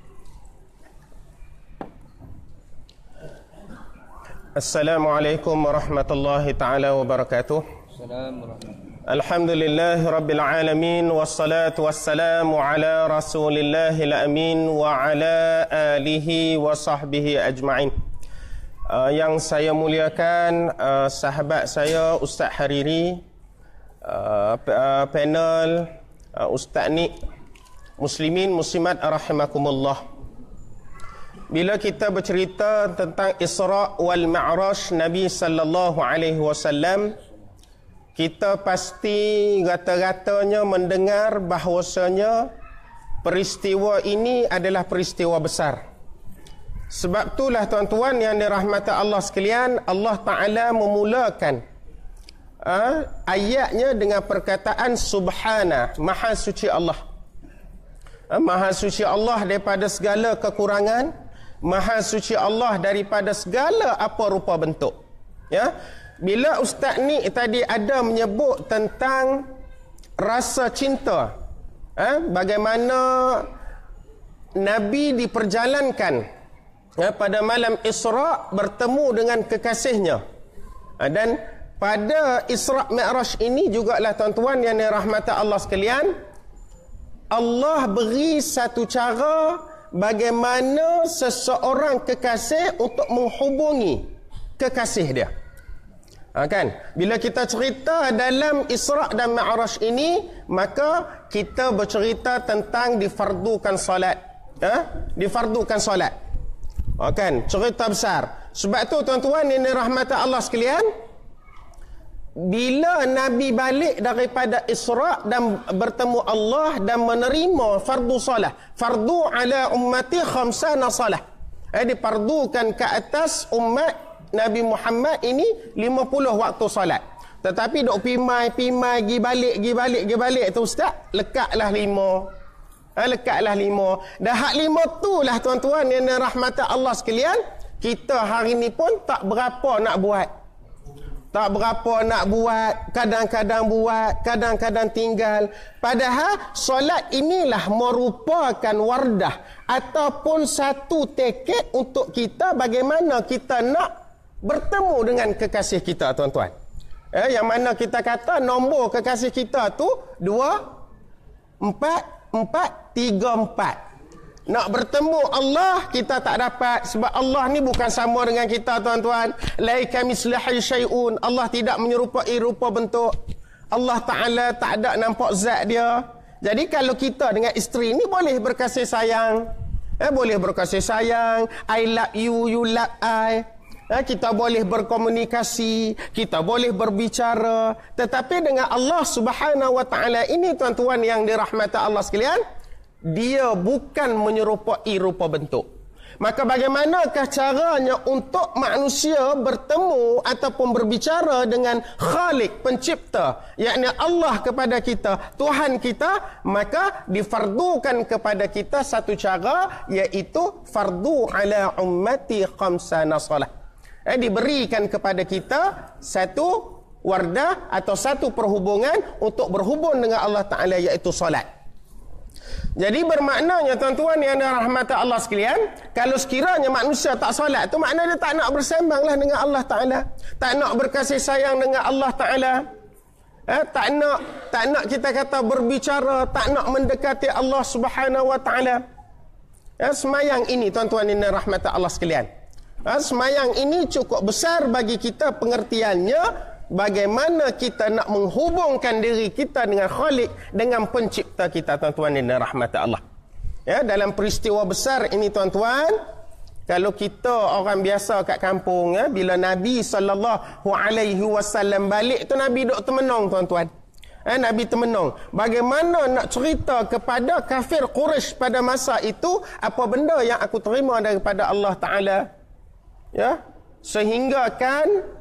Assalamualaikum warahmatullahi taala wabarakatuh. Assalamualaikum. Alhamdulillah Rabbil Alamin. Wassalatu wassalamu ala Rasulillahil Amin wa ala alihi wa sahbihi ajma'in. uh, Yang saya muliakan uh, sahabat saya Ustaz Hariri, uh, uh, panel uh, Ustaz Nik, muslimin muslimat rahimakumullah. Bila kita bercerita tentang Isra' wal Mi'raj Nabi sallallahu alaihi wasallam, kita pasti rata-ratanya mendengar bahawasanya peristiwa ini adalah peristiwa besar. Sebab itulah tuan-tuan yang dirahmati Allah sekalian, Allah Ta'ala memulakan uh, ayatnya dengan perkataan Subhana, Maha Suci Allah. uh, Maha Suci Allah daripada segala kekurangan, Maha Suci Allah daripada segala apa rupa bentuk. Ya. Bila Ustaz ni tadi ada menyebut tentang rasa cinta, eh, bagaimana Nabi diperjalankan ya, pada malam Isra bertemu dengan kekasihnya. Dan pada Isra Mi'raj ini jugalah tuan-tuan yang dirahmati Allah sekalian, Allah beri satu cara bagaimana seseorang kekasih untuk menghubungi kekasih dia. Ha, kan? Bila kita cerita dalam Isra dan Mi'raj ini, maka kita bercerita tentang difardukan solat. Ha? Difardukan solat. Ha, kan? Cerita besar. Sebab tu tuan-tuan yang dirahmati Allah sekalian, bila Nabi balik daripada Isra dan bertemu Allah dan menerima fardu solat, fardu ala ummati khamsana salah, eh, difardukan ke atas umat Nabi Muhammad ini lima puluh waktu solat. Tetapi dok pimai pimai gi balik gi balik gi balik tu ustaz, lekatlah lima. Ha, lekatlah lima. Dah hak lima tu lah tuan-tuan yang dirahmati Allah sekalian, kita hari ni pun tak berapa nak buat. Tak berapa nak buat, kadang-kadang buat, kadang-kadang tinggal. Padahal solat inilah merupakan wardah ataupun satu tiket untuk kita bagaimana kita nak bertemu dengan kekasih kita, tuan-tuan. Eh, yang mana kita kata nombor kekasih kita tu dua, empat, empat, tiga, empat. Nak bertemu Allah kita tak dapat, sebab Allah ni bukan sama dengan kita, tuan-tuan. Laika mislihi syai'un. Allah tidak menyerupai rupa bentuk. Allah Ta'ala tak ada nampak zat dia. Jadi kalau kita dengan isteri ni boleh berkasih sayang. Eh, boleh berkasih sayang. I love you, you love I. Eh, kita boleh berkomunikasi, kita boleh berbicara. Tetapi dengan Allah Subhanahu Wa Ta'ala ini, tuan-tuan yang dirahmati Allah sekalian, dia bukan menyerupai rupa bentuk. Maka bagaimanakah caranya untuk manusia bertemu ataupun berbicara dengan Khalik, pencipta, yakni Allah kepada kita, Tuhan kita? Maka difardukan kepada kita satu cara, iaitu fardu ala ummati khamsana salah. Eh, diberikan kepada kita satu wardah atau satu perhubungan untuk berhubung dengan Allah Ta'ala, iaitu solat. Jadi bermaknanya tuan-tuan yang dirahmati Allah sekalian, kalau sekiranya manusia tak solat tu, maknanya dia tak nak bersembanglah dengan Allah Ta'ala, tak nak berkasih sayang dengan Allah Ta'ala, eh, tak nak tak nak kita kata berbicara, tak nak mendekati Allah Subhanahu Wa Ta'ala. Eh, semayang ini tuan-tuan yang dirahmati Allah sekalian, eh, semayang ini cukup besar bagi kita pengertiannya, bagaimana kita nak menghubungkan diri kita dengan Khalik, dengan pencipta kita, tuan-tuan yang dirahmati Allah. Ya, dalam peristiwa besar ini, tuan-tuan, kalau kita orang biasa kat kampung, ya, bila Nabi sallallahu alaihi wasallam balik tu, Nabi duk termenung, tuan-tuan. Eh, Nabi termenung. Bagaimana nak cerita kepada kafir Quraisy pada masa itu apa benda yang aku terima daripada Allah Ta'ala. Ya, sehingga kan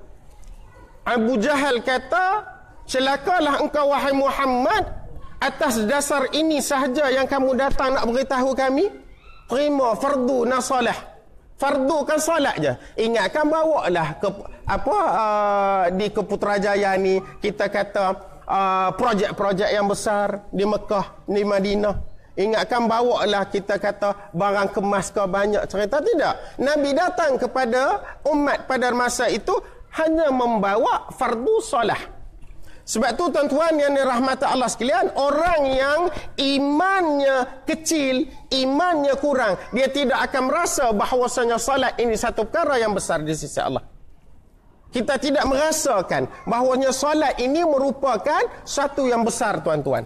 Abu Jahal kata, celakalah engkau wahai Muhammad, atas dasar ini sahaja yang kamu datang nak beritahu kami. Terima fardu nasalah. Fardu kan salat je. Ingatkan bawalah ke apa uh, di Keputerajaya ni kita kata uh, projek-projek yang besar di Mekah, di Madinah. Ingatkan bawalah kita kata barang kemas ke banyak cerita, tidak. Nabi datang kepada umat pada masa itu hanya membawa fardu solah. Sebab tu tuan-tuan yang dirahmati Allah sekalian, orang yang imannya kecil, imannya kurang, dia tidak akan merasa bahawasanya salat ini satu perkara yang besar di sisi Allah. Kita tidak merasakan bahawasanya salat ini merupakan satu yang besar, tuan-tuan.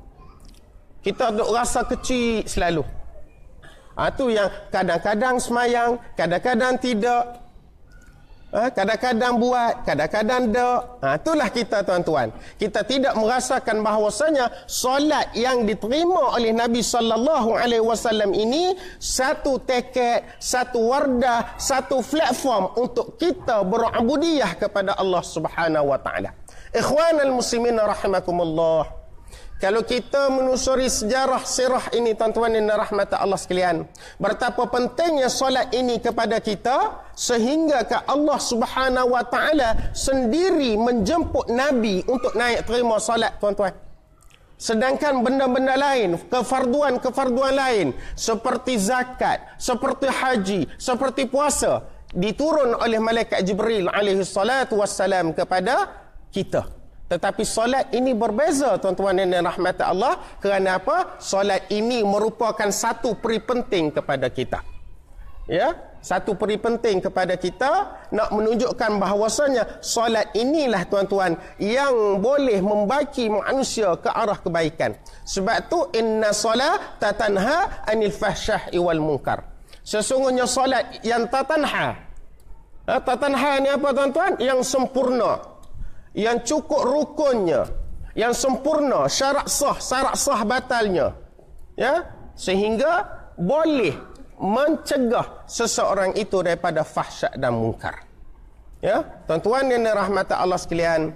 Kita duk rasa kecil selalu. Ha, tu yang kadang-kadang semayang, kadang-kadang tidak. Ha, kadang-kadang buat, kadang-kadang tak. Ha, itulah kita, tuan-tuan. Kita tidak merasakan bahawasanya solat yang diterima oleh Nabi sallallahu alaihi wasallam ini satu tiket, satu wardah, satu platform untuk kita berubudiyah kepada Allah Subhanahu Wa Ta'ala. Ikhwanal muslimin rahimakumullah. Kalau kita menelusuri sejarah sirah ini, tuan-tuan yang dirahmati Allah sekalian, betapa pentingnya solat ini kepada kita, sehingga ke Allah Subhanahu Wa Ta'ala sendiri menjemput Nabi untuk naik terima solat, tuan-tuan. Sedangkan benda-benda lain, kefarduan-kefarduan lain seperti zakat, seperti haji, seperti puasa diturun oleh malaikat Jibril alaihi salatu wassalam kepada kita. Tetapi solat ini berbeza tuan-tuan dan rahmat Allah. Kerana apa? Solat ini merupakan satu peri penting kepada kita. Ya, satu peri penting kepada kita nak menunjukkan bahawasanya solat inilah tuan-tuan yang boleh membaki manusia ke arah kebaikan. Sebab tu inna solata tanha anil fahsyai wal munkar. Sesungguhnya solat yang tatanha. Ha, tatanha ni apa tuan-tuan? Yang sempurna, yang cukup rukunnya, yang sempurna, syarat sah, syarat sah batalnya. Ya, sehingga boleh mencegah seseorang itu daripada fahsyat dan mungkar. Ya, tuan-tuan yang dirahmati Allah sekalian,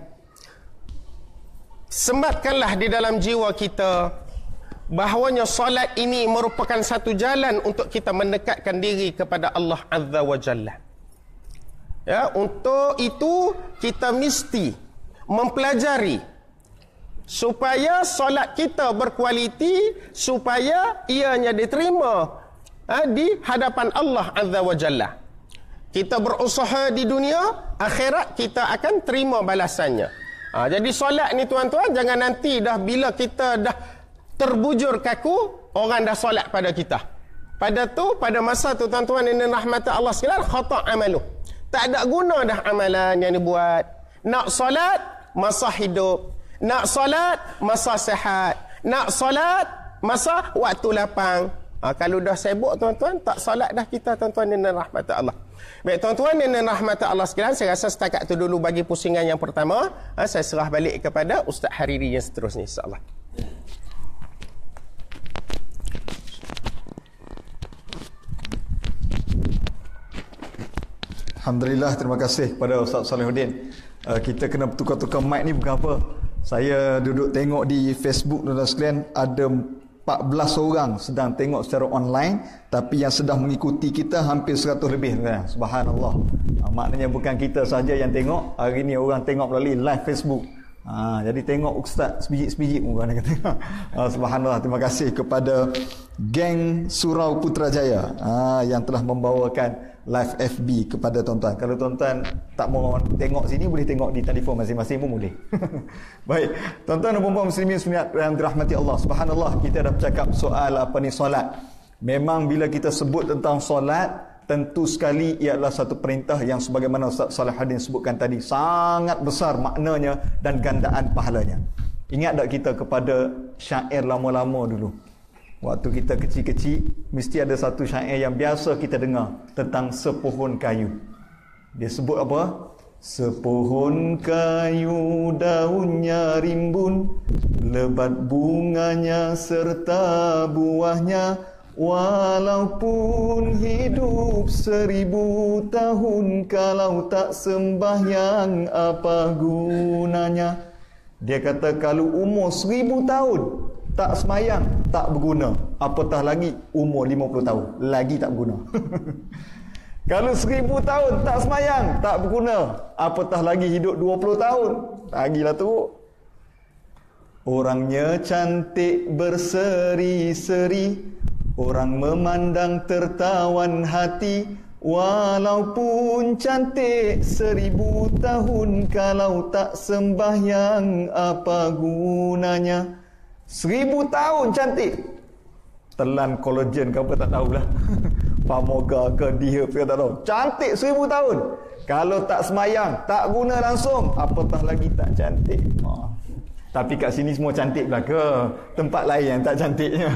sematkanlah di dalam jiwa kita bahawanya solat ini merupakan satu jalan untuk kita mendekatkan diri kepada Allah Azza wa Jalla. Ya, untuk itu kita mesti mempelajari supaya solat kita berkualiti, supaya ianya diterima Ha, di hadapan Allah Azza wa Jalla. Kita berusaha di dunia, akhirat kita akan terima balasannya. Ha, jadi solat ni tuan-tuan, jangan nanti dah bila kita dah terbujur kaku, orang dah solat pada kita. Pada tu, pada masa tu tuan-tuan dan rahmat Allah sekalian, khata' amalu. Tak ada guna dah amalan yang dibuat. Nak solat masa hidup, nak solat masa sehat, nak solat masa waktu lapang. Ha, kalau dah sibuk tuan-tuan, tak solat dah kita tuan-tuan dan rahmat Allah. Baik tuan-tuan dan rahmat Allah sekalian, saya rasa setakat tu dulu bagi pusingan yang pertama. Ha, saya serah balik kepada Ustaz Hariri yang seterusnya insya-Allah. Alhamdulillah, terima kasih kepada Ustaz Salihuddin. Uh, kita kena tukar-tukar mic ni bukan apa. Saya duduk tengok di Facebook tuan-tuan sekalian, ada empat belas orang sedang tengok secara online, tapi yang sedang mengikuti kita hampir seratus lebih. Subhanallah. Ha, maknanya bukan kita saja yang tengok, hari ni orang tengok melalui live Facebook. Ha, jadi tengok Ustaz sebiji-sebiji orang kata. Ha, subhanallah, terima kasih kepada geng Surau Putrajaya ha, yang telah membawakan live F B kepada tuan-tuan. Kalau tuan-tuan tak mau tengok sini, boleh tengok di telefon masing-masing pun boleh. Baik, tuan-tuan dan puan-puan muslimin muslimat yang dirahmati Allah. Subhanallah, kita dah bercakap soal apa ni solat. Memang bila kita sebut tentang solat, tentu sekali ia adalah satu perintah yang sebagaimana Ustaz Salihuddin sebutkan tadi, sangat besar maknanya dan gandaan pahalanya. Ingat tak kita kepada syair lama-lama dulu? Waktu kita kecil-kecil, mesti ada satu syair yang biasa kita dengar tentang sepohon kayu. Dia sebut apa? Sepohon kayu daunnya rimbun, lebat bunganya serta buahnya, walaupun hidup seribu tahun, kalau tak sembahyang apa gunanya. Dia kata kalau umur seribu tahun tak semayang, tak berguna. Apatah lagi umur lima puluh tahun, lagi tak berguna. Kalau seribu tahun tak semayang, tak berguna. Apatah lagi hidup dua puluh tahun, lagilah teruk. Orangnya cantik berseri-seri, orang memandang tertawan hati, walaupun cantik seribu tahun, kalau tak sembahyang apa gunanya. Seribu tahun cantik, telan kolagen ke apa tak tahulah. Pamoga ke dia ke tak tahu. Cantik seribu tahun, kalau tak semayang, tak guna langsung, apatah lagi tak cantik. Ha. Tapi kat sini semua cantik belaka, tempat lain yang tak cantiknya.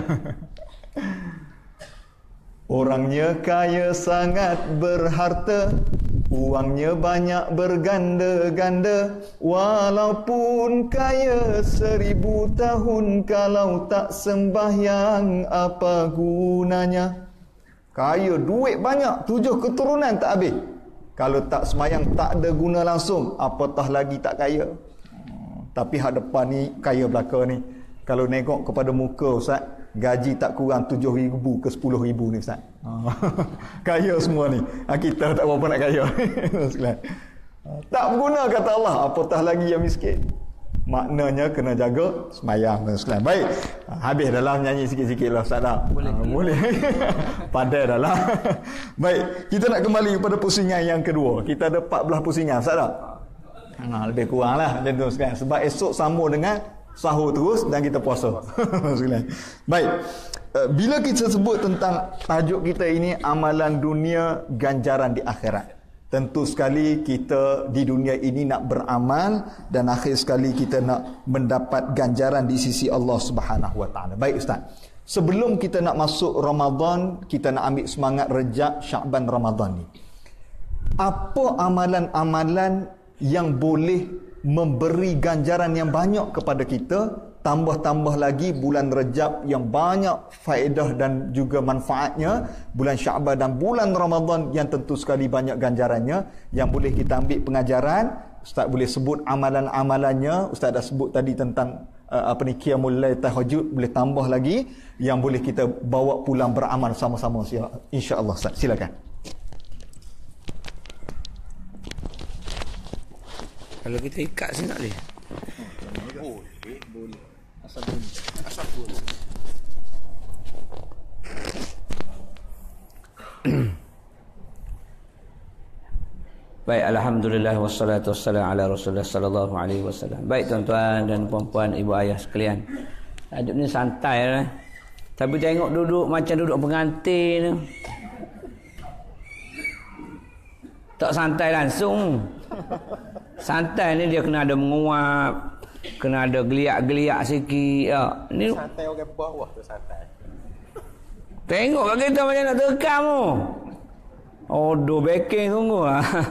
Orangnya kaya sangat berharta, uangnya banyak berganda-ganda, walaupun kaya seribu tahun, kalau tak sembahyang apa gunanya. Kaya, duit banyak, tujuh keturunan tak habis, kalau tak sembahyang tak ada guna langsung, apatah lagi tak kaya. Tapi hak depan ni kaya belaka ni, kalau nengok kepada muka Ustaz, gaji tak kurang tujuh ribu ke sepuluh ribu ni Ustaz. Kaya semua ni. Kita tak berapa nak kaya. Tak berguna kata Allah, apatah lagi yang miskin. maknanya kena jaga sembahyang dan sekalian. Baik, habis dalam nyanyi sikit-sikit lah Ustaz dah. Boleh. Ha, boleh. Padai dah lah. Baik, kita nak kembali kepada pusingan yang kedua. Kita ada empat belas pusingan Ustaz dah. Ha, lebih kurang lah macam tu sekalian. Sebab esok sambung dengan sahur terus dan kita puasa. Baik, bila kita sebut tentang tajuk kita ini amalan dunia, ganjaran di akhirat, tentu sekali kita di dunia ini nak beramal dan akhir sekali kita nak mendapat ganjaran di sisi Allah Subhanahu Wa Taala. Baik Ustaz, sebelum kita nak masuk Ramadan, kita nak ambil semangat Rejab, Syakban, Ramadan ni, apa amalan-amalan yang boleh memberi ganjaran yang banyak kepada kita, tambah-tambah lagi bulan Rejab yang banyak faedah dan juga manfaatnya, bulan Syakban dan bulan Ramadan yang tentu sekali banyak ganjarannya, yang boleh kita ambil pengajaran. Ustaz boleh sebut amalan-amalannya. Ustaz dah sebut tadi tentang uh, apa ni, qiyamul lail, tahajud, boleh tambah lagi yang boleh kita bawa pulang beramal sama-sama insya-Allah. Ustaz silakan. Kalau kita ikat sini tak boleh? Boleh, boleh. Asal boleh. Asal boleh. Baik, alhamdulillah wassalatu wassalamu ala Rasulullah sallallahu alaihi wasallam. Baik tuan-tuan dan puan-puan, ibu ayah sekalian. Hidup ni santai lah. Tapi tengok duduk macam duduk pengantin. Tak santai langsung. Santai ni dia kena ada menguap, kena ada geliak-geliak sikit. Ya. Ni santai orang bawah tu santai. Tengok kat kita macam nak terekam tu. Oh, do backing sungguh.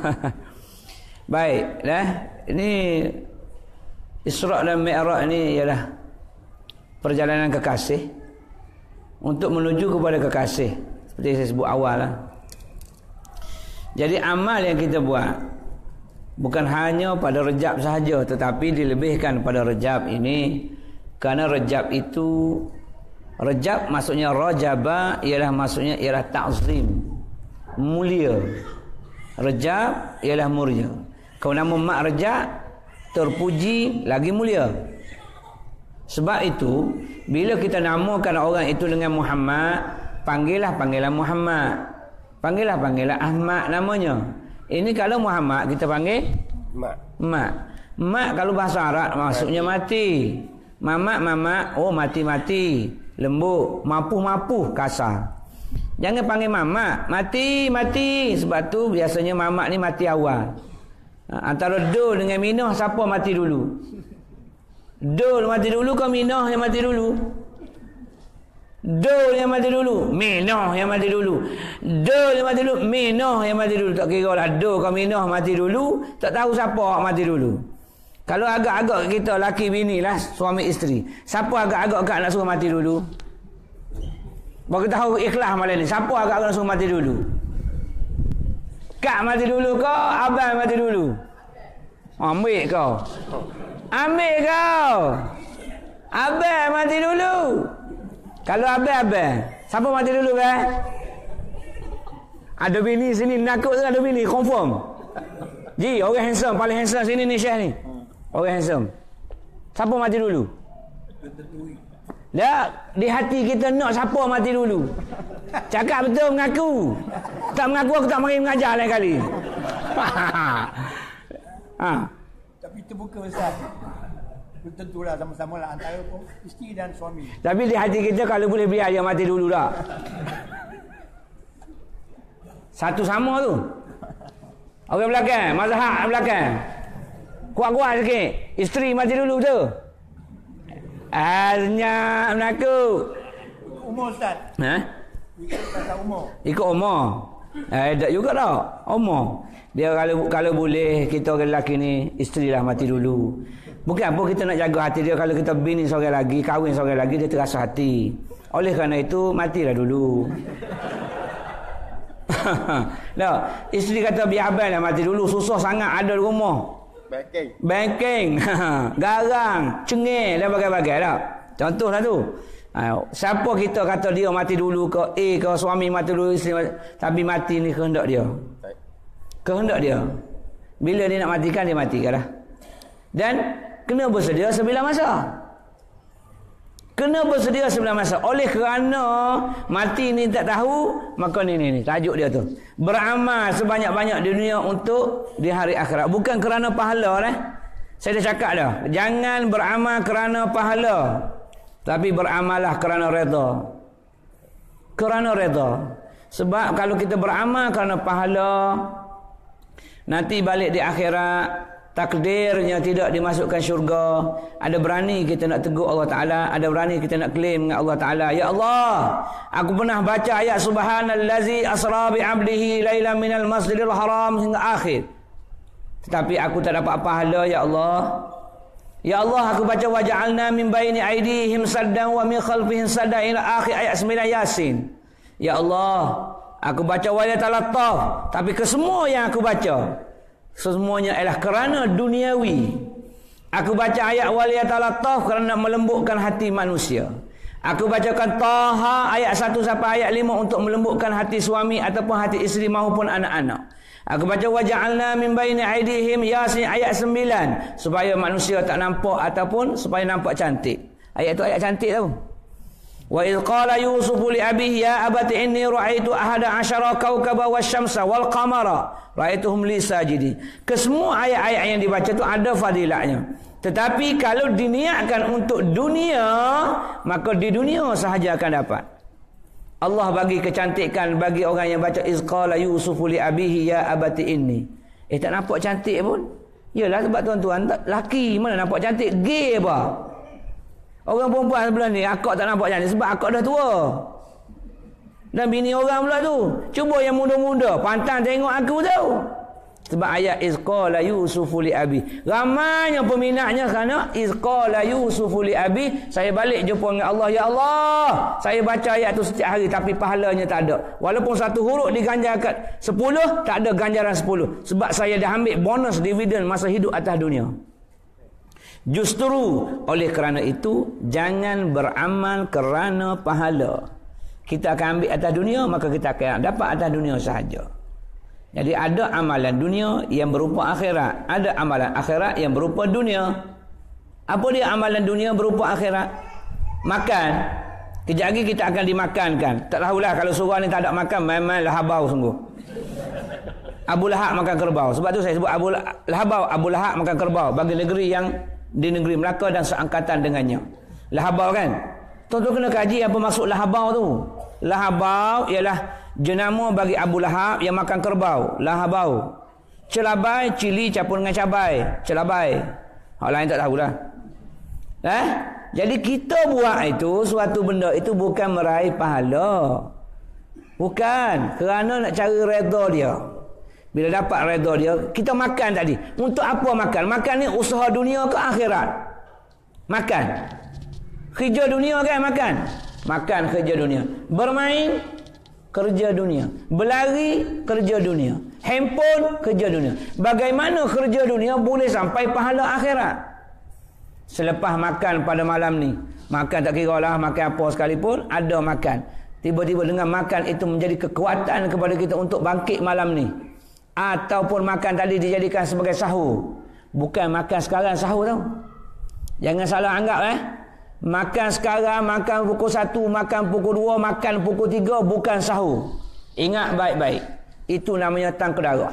Baik, dah. Ini Isra' dan Mi'raj ni ialah perjalanan kekasih untuk menuju kepada kekasih. Seperti saya sebut awal lah. Jadi amal yang kita buat bukan hanya pada Rejab sahaja, tetapi dilebihkan pada Rejab ini, kerana Rejab itu, Rejab maksudnya Rajaba, ialah maksudnya ialah ta'zim, mulia. Rejab ialah mulia. Kalau nama mak Rejab, terpuji, lagi mulia. Sebab itu bila kita namakan orang itu dengan Muhammad, panggillah panggilan Muhammad, panggillah panggilan Ahmad namanya. Ini kalau Muhammad kita panggil Mak. Mak. Mak kalau bahasa Arab maksudnya mati. Mamak mamak, oh mati-mati, lembut, mapuh-mapuh, kasar. Jangan panggil mamak, mati-mati. Sebab tu biasanya mamak ni mati awal. Antara dul dengan minah, siapa mati dulu? Dul mati dulu ke minah yang mati dulu? Dul yang mati dulu, minah yang mati dulu. Dul yang mati dulu, minah yang mati dulu. Tak kira lah dul ke minah mati dulu, tak tahu siapa mati dulu. Kalau agak-agak kita laki bini lah, suami isteri, siapa agak-agak kat nak suruh mati dulu? Bagi tahu ikhlas malam ni, siapa agak-agak nak suruh mati dulu? Kak mati dulu ke abang mati dulu? Ambil kau. Ambil kau. Abang mati dulu. Kalau abang-abang, siapa mati dulu kan? Ada bini sini, nakut tu ada bini, confirm. Ji, orang handsome, paling handsome sini ni Syekh ni. Orang handsome. Siapa mati dulu? Dah, di hati kita nak siapa mati dulu. Cakap betul, mengaku. Tak mengaku, aku tak mari mengajar lain kali. Ha. Tapi terbuka Ustaz. Tentulah sama-sama lah antara isteri dan suami. Tapi di hati kita kalau boleh biar dia mati dulu tak? Satu sama tu. Orang belakang, mazhab belakang. Kuat-kuat sikit. Isteri mati dulu tu. Akhirnya menakut. Umur Ustaz. Ha? Ikut pasal umur. Ikut umur. Eh, tak juga tak. Umur. Dia kalau kalau boleh kita orang lelaki ni isteri lah mati dulu. Bukan apa kita nak jaga hati dia. Kalau kita bini seorang lagi, kahwin seorang lagi, dia terasa hati. Oleh kerana itu matilah dulu. Tak, isteri kata biar abang lah mati dulu, susah sangat ada di rumah. Banking. Banking. Garang, cengih dan bagai-bagai tak. Contohlah tu. Ha, siapa kita kata dia mati dulu ke A ke suami mati dulu isteri mati, tapi mati ni kehendak dia. Kehendak dia. Bila dia nak matikan dia matikan lah. Dan Kena bersedia sembilan masa. Kena bersedia sembilan masa. Oleh kerana mati ni tak tahu, maka ni ni ni tajuk dia tu. Beramal sebanyak-banyak di dunia untuk di hari akhirat. Bukan kerana pahala eh. Saya dah cakap dah. Jangan beramal kerana pahala. Tapi beramallah kerana redha. Kerana redha. Sebab kalau kita beramal kerana pahala, nanti balik di akhirat, takdirnya tidak dimasukkan syurga. Ada berani kita nak tegur Allah Ta'ala. Ada berani kita nak claim dengan Allah Ta'ala. Ya Allah, aku pernah baca ayat Subhanallazi asra bi'abdihi laylan minal masjidil haram hingga akhir. Tetapi aku tak dapat pahala, Ya Allah. Ya Allah, aku baca waja'alna min baini aidihim saddan wa min khalfihim saddan ila akhir ayat sembilan Yasin. Ya Allah, aku baca wala talattaf, tapi kesemua yang aku baca semuanya ialah kerana duniawi. Aku baca ayat wala talattaf kerana nak melembutkan hati manusia. Aku bacakan Taha ayat satu sampai ayat lima untuk melembutkan hati suami ataupun hati isteri maupun anak-anak. Aku baca waja'alna min baini aidihim Yasin ayat sembilan supaya manusia tak nampak ataupun supaya nampak cantik. Ayat tu ayat cantik tau. Wa idh qala Yusufu li abihi ya abati inni ra'aitu ahada asyara kawkaba wasyamsa wal qamara ra'aituhum li sajidin. Kesemua ayat-ayat yang dibaca tu ada fadilahnya. Tetapi kalau diniatkan untuk dunia, maka di dunia sahaja akan dapat. Allah bagi kecantikan bagi orang yang baca iz qala Yusufu li abihi ya abati inni. Eh tak nampak cantik pun. Yalah sebab tuan-tuan laki mana nampak cantik, gay apa? Orang perempuan sebelah ni, akak tak nampak cantik sebab akak dah tua. Dan bini orang pula tu. Cuba yang muda-muda, pantang tengok aku tau. Sebab ayat izqala Yusufu li abi. Ramainya peminatnya kerana izqala Yusufu li abi. Saya balik jumpa dengan Allah. Ya Allah, saya baca ayat tu setiap hari tapi pahalanya tak ada. Walaupun satu huruf diganjarkan sepuluh, tak ada ganjaran sepuluh. Sebab saya dah ambil bonus dividen masa hidup atas dunia. Justru oleh kerana itu, jangan beramal kerana pahala. Kita akan ambil atas dunia, maka kita akan dapat atas dunia sahaja. Jadi ada amalan dunia yang berupa akhirat, ada amalan akhirat yang berupa dunia. Apa dia amalan dunia berupa akhirat? Makan. Kejap lagi kita akan dimakankan. Tak tahulah kalau surah ni tak ada makan, memang lahabau sungguh. Abu Lahab makan kerbau. Sebab tu saya sebut Abu Lahabau, Abu Lahab makan kerbau bagi negeri yang di negeri Melaka dan seangkatan dengannya. Lahabau kan? Tuan-tuan kena kaji apa maksud lahabau tu. Lahabau ialah jenama bagi Abu Lahab yang makan kerbau. Lahabau. Celabai, cili campur dengan cabai. Celabai. Hal lain tak tahulah. Eh? Jadi kita buat itu, suatu benda itu bukan meraih pahala. Bukan. Kerana nak cari redha dia. Bila dapat redha dia, kita makan tadi. Untuk apa makan? Makan ni usaha dunia ke akhirat? Makan. Kerja dunia kan makan? Makan kerja dunia. Bermain, kerja dunia. Berlari, kerja dunia. Handphone, kerja dunia. Bagaimana kerja dunia boleh sampai pahala akhirat? Selepas makan pada malam ni, makan tak kira lah makan apa sekalipun, ada makan. Tiba-tiba dengan makan itu menjadi kekuatan kepada kita untuk bangkit malam ni. Ataupun makan tadi dijadikan sebagai sahur. Bukan makan sekarang sahur tau. Jangan salah anggap eh. Makan sekarang, makan pukul satu, makan pukul dua, makan pukul tiga, bukan sahur. Ingat baik-baik. Itu namanya hentang ke darah.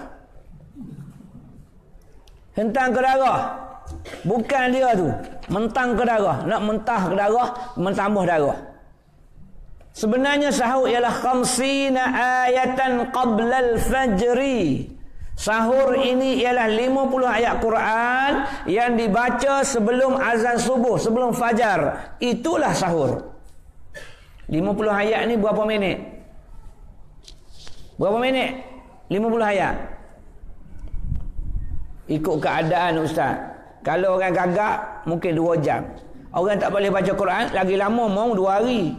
Hentang ke darah. Bukan dia tu. Mentang ke darah. Nak mentah ke darah, mentambah darah. Sebenarnya sahur ialah khamsina ayatan qabla al-fajri. Sahur ini ialah lima puluh ayat Quran yang dibaca sebelum azan subuh, sebelum fajar. Itulah sahur. lima puluh ayat ni berapa minit? Berapa minit? lima puluh ayat. Ikut keadaan ustaz. Kalau orang gagak mungkin dua jam. Orang tak boleh baca Quran lagi lama mau dua hari.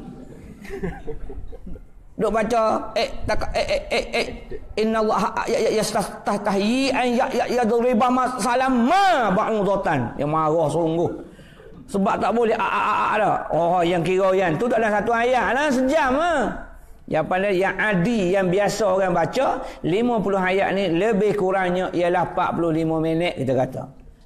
Duk baca eh tak eh eh eh, eh innallaha yastahyi an yadriba masalam ma ba'udatan. Yang marah sungguh. Sebab tak boleh a a a dah. Oh yang kira yang tu tak ada satu ayat lah sejam ah. Yang pandai yang adi yang biasa orang baca lima puluh ayat ni lebih kurangnya ialah empat puluh lima minit kita kata.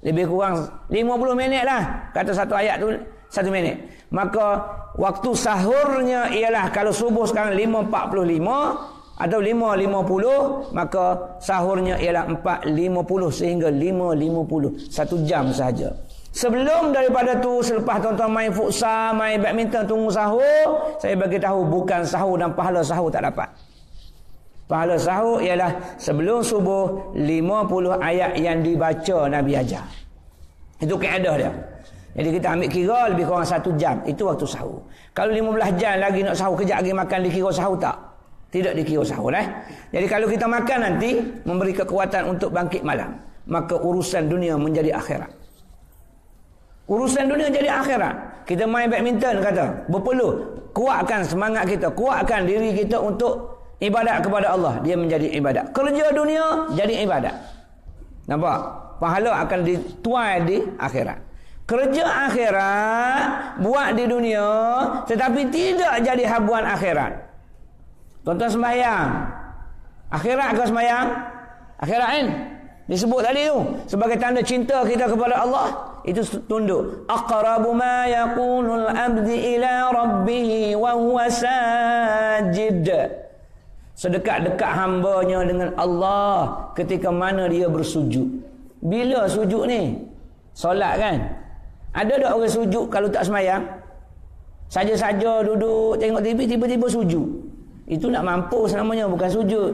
Lebih kurang lima puluh minit lah. Kata satu ayat tu satu minit. Maka waktu sahurnya ialah kalau subuh sekarang lima empat puluh lima atau lima lima puluh, maka sahurnya ialah empat lima puluh sehingga lima lima puluh. Satu jam sahaja. Sebelum daripada tu, selepas tuan-tuan main futsal, main badminton, tunggu sahur, saya bagi tahu bukan sahur dan pahala sahur tak dapat. Pahala sahur ialah sebelum subuh lima puluh ayat yang dibaca Nabi ajar. Itu kaedah dia. Jadi kita ambil kira lebih kurang satu jam. Itu waktu sahur. Kalau lima belas jam lagi nak sahur, kejap lagi makan, dikira sahur tak? Tidak dikira sahur. Eh? Jadi kalau kita makan nanti, memberi kekuatan untuk bangkit malam. Maka urusan dunia menjadi akhirat. Urusan dunia jadi akhirat. Kita main badminton kata, berpeluh. Kuatkan semangat kita. Kuatkan diri kita untuk ibadat kepada Allah, dia menjadi ibadat. Kerja dunia jadi ibadat. Nampak? Pahala akan dituai di akhirat. Kerja akhirat buat di dunia tetapi tidak jadi habuan akhirat. Tuan-tuan sembahyang. Akhirat ke sembahyang? Akhirat kan? Disebut tadi tu sebagai tanda cinta kita kepada Allah. Itu tunduk. Aqrabu ma yakunul abdi ila rabbih wa huwa sajid. Sedekat-dekat hambanya dengan Allah ketika mana dia bersujud. Bila sujud ni? Solat kan? Ada tak orang sujud kalau tak semayang? Saja-saja duduk tengok T V tiba-tiba sujud. Itu nak mampus namanya, bukan sujud.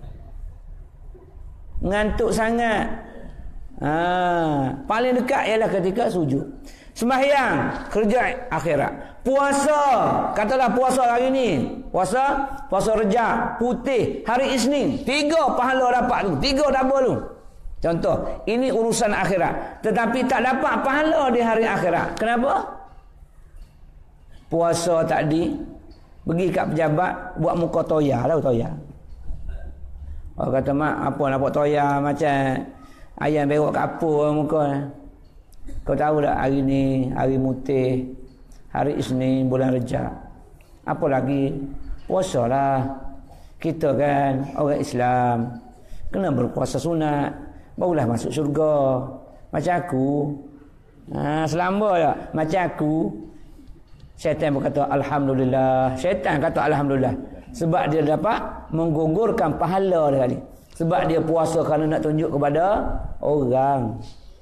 Ngantuk sangat. Ha, paling dekat ialah ketika sujud. Sembahyang, kerja akhirat. Puasa, katalah puasa hari ni. Puasa, puasa Rejab, putih, hari Isnin. Tiga pahala dapat tu. Tiga double tu. Contoh, ini urusan akhirat. Tetapi tak dapat pahala di hari akhirat. Kenapa? Puasa tadi, pergi kat pejabat, buat muka toya. Tahu toya? Orang kata, mak, apa nak buat toya macam ayam berok kapur muka. Kau tahu tak hari ni hari mutih, hari Isnin, bulan Rejab. Apa lagi? Puasa lah. Kita kan orang Islam, kena berpuasa sunat, barulah masuk syurga. Macam aku, ha, selamba tak? Macam aku, syaitan berkata Alhamdulillah. Syaitan kata Alhamdulillah sebab dia dapat menggugurkan pahala dia kali. Sebab dia puasa kerana nak tunjuk kepada orang.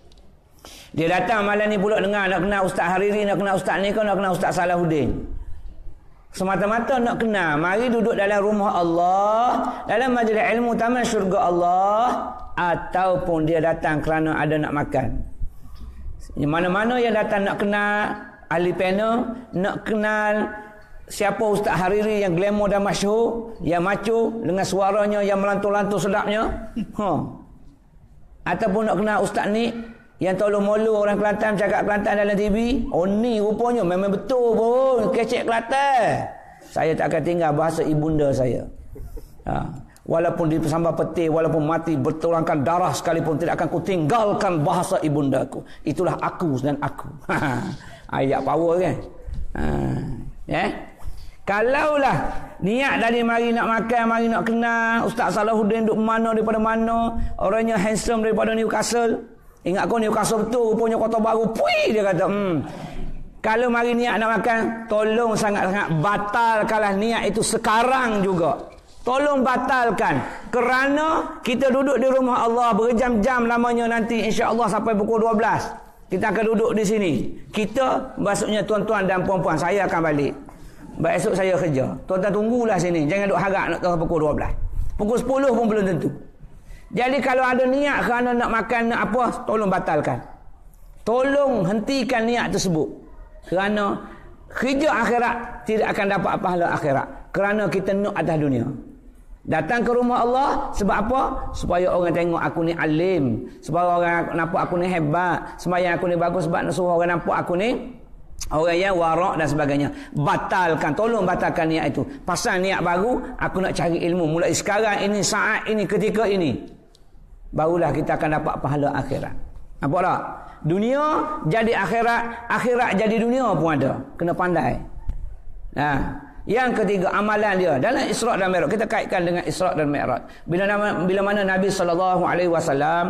Dia datang malam ni pula dengar nak kenal Ustaz Hariri, nak kenal Ustaz ni, kau nak kenal Ustaz Salahuddin. Semata-mata nak kenal. Mari duduk dalam rumah Allah, dalam majlis ilmu taman syurga Allah, ataupun dia datang kerana ada nak makan. Mana-mana yang datang nak kenal ahli panel, nak kenal siapa Ustaz Hariri yang glamour dan masyhur, yang macu dengan suaranya yang melantur-lantur sedapnya. Ha. Ataupun nak kenal Ustaz ni yang tolong molo orang Kelantan cakap Kelantan dalam T V. Oh ni rupanya memang betul pun kecek Kelantan. Saya tak akan tinggal bahasa ibunda saya. Ha. Walaupun disambar peti, walaupun mati berturangkan darah sekalipun, tidak akan kutinggalkan bahasa ibundaku. Itulah aku dan aku. Ayat power kan. Ha. Ya. Kalaulah niat dari mari nak makan, mari nak kenal Ustaz Salahuddin duduk mana daripada mana, orangnya handsome daripada Newcastle. Ingat kau Newcastle betul, rupanya Kota Baru. Pui, dia kata. Hmm. Kalau mari niat nak makan, tolong sangat-sangat batalkanlah niat itu sekarang juga. Tolong batalkan. Kerana kita duduk di rumah Allah berjam-jam lamanya nanti insya-Allah sampai pukul dua belas. Kita akan duduk di sini. Kita, maksudnya tuan-tuan dan puan-puan, saya akan balik. Baik, esok saya kerja. Tuan-tuan tunggulah sini. Jangan duk harap nak sampai pukul dua belas. Pukul sepuluh pun belum tentu. Jadi kalau ada niat kerana nak makan, nak apa, tolong batalkan. Tolong hentikan niat tersebut. Kerana kerja akhirat tidak akan dapat pahala akhirat. Kerana kita nak atas dunia. Datang ke rumah Allah sebab apa? Supaya orang tengok aku ni alim. Supaya orang nampak aku ni hebat. Sembahyang aku ni bagus sebab nak suruh orang nampak aku ni orang yang warak dan sebagainya. Batalkan, tolong batalkan niat itu. Pasal niat baru, aku nak cari ilmu. Mulai sekarang ini, saat ini, ketika ini, barulah kita akan dapat pahala akhirat. Nampak tak? Dunia jadi akhirat, akhirat jadi dunia pun ada. Kena pandai. Nah, yang ketiga, amalan dia dalam Isra' dan Mi'raj. Kita kaitkan dengan Isra' dan Mi'raj. Bila nama, bila mana Nabi sallallahu alaihi wasallam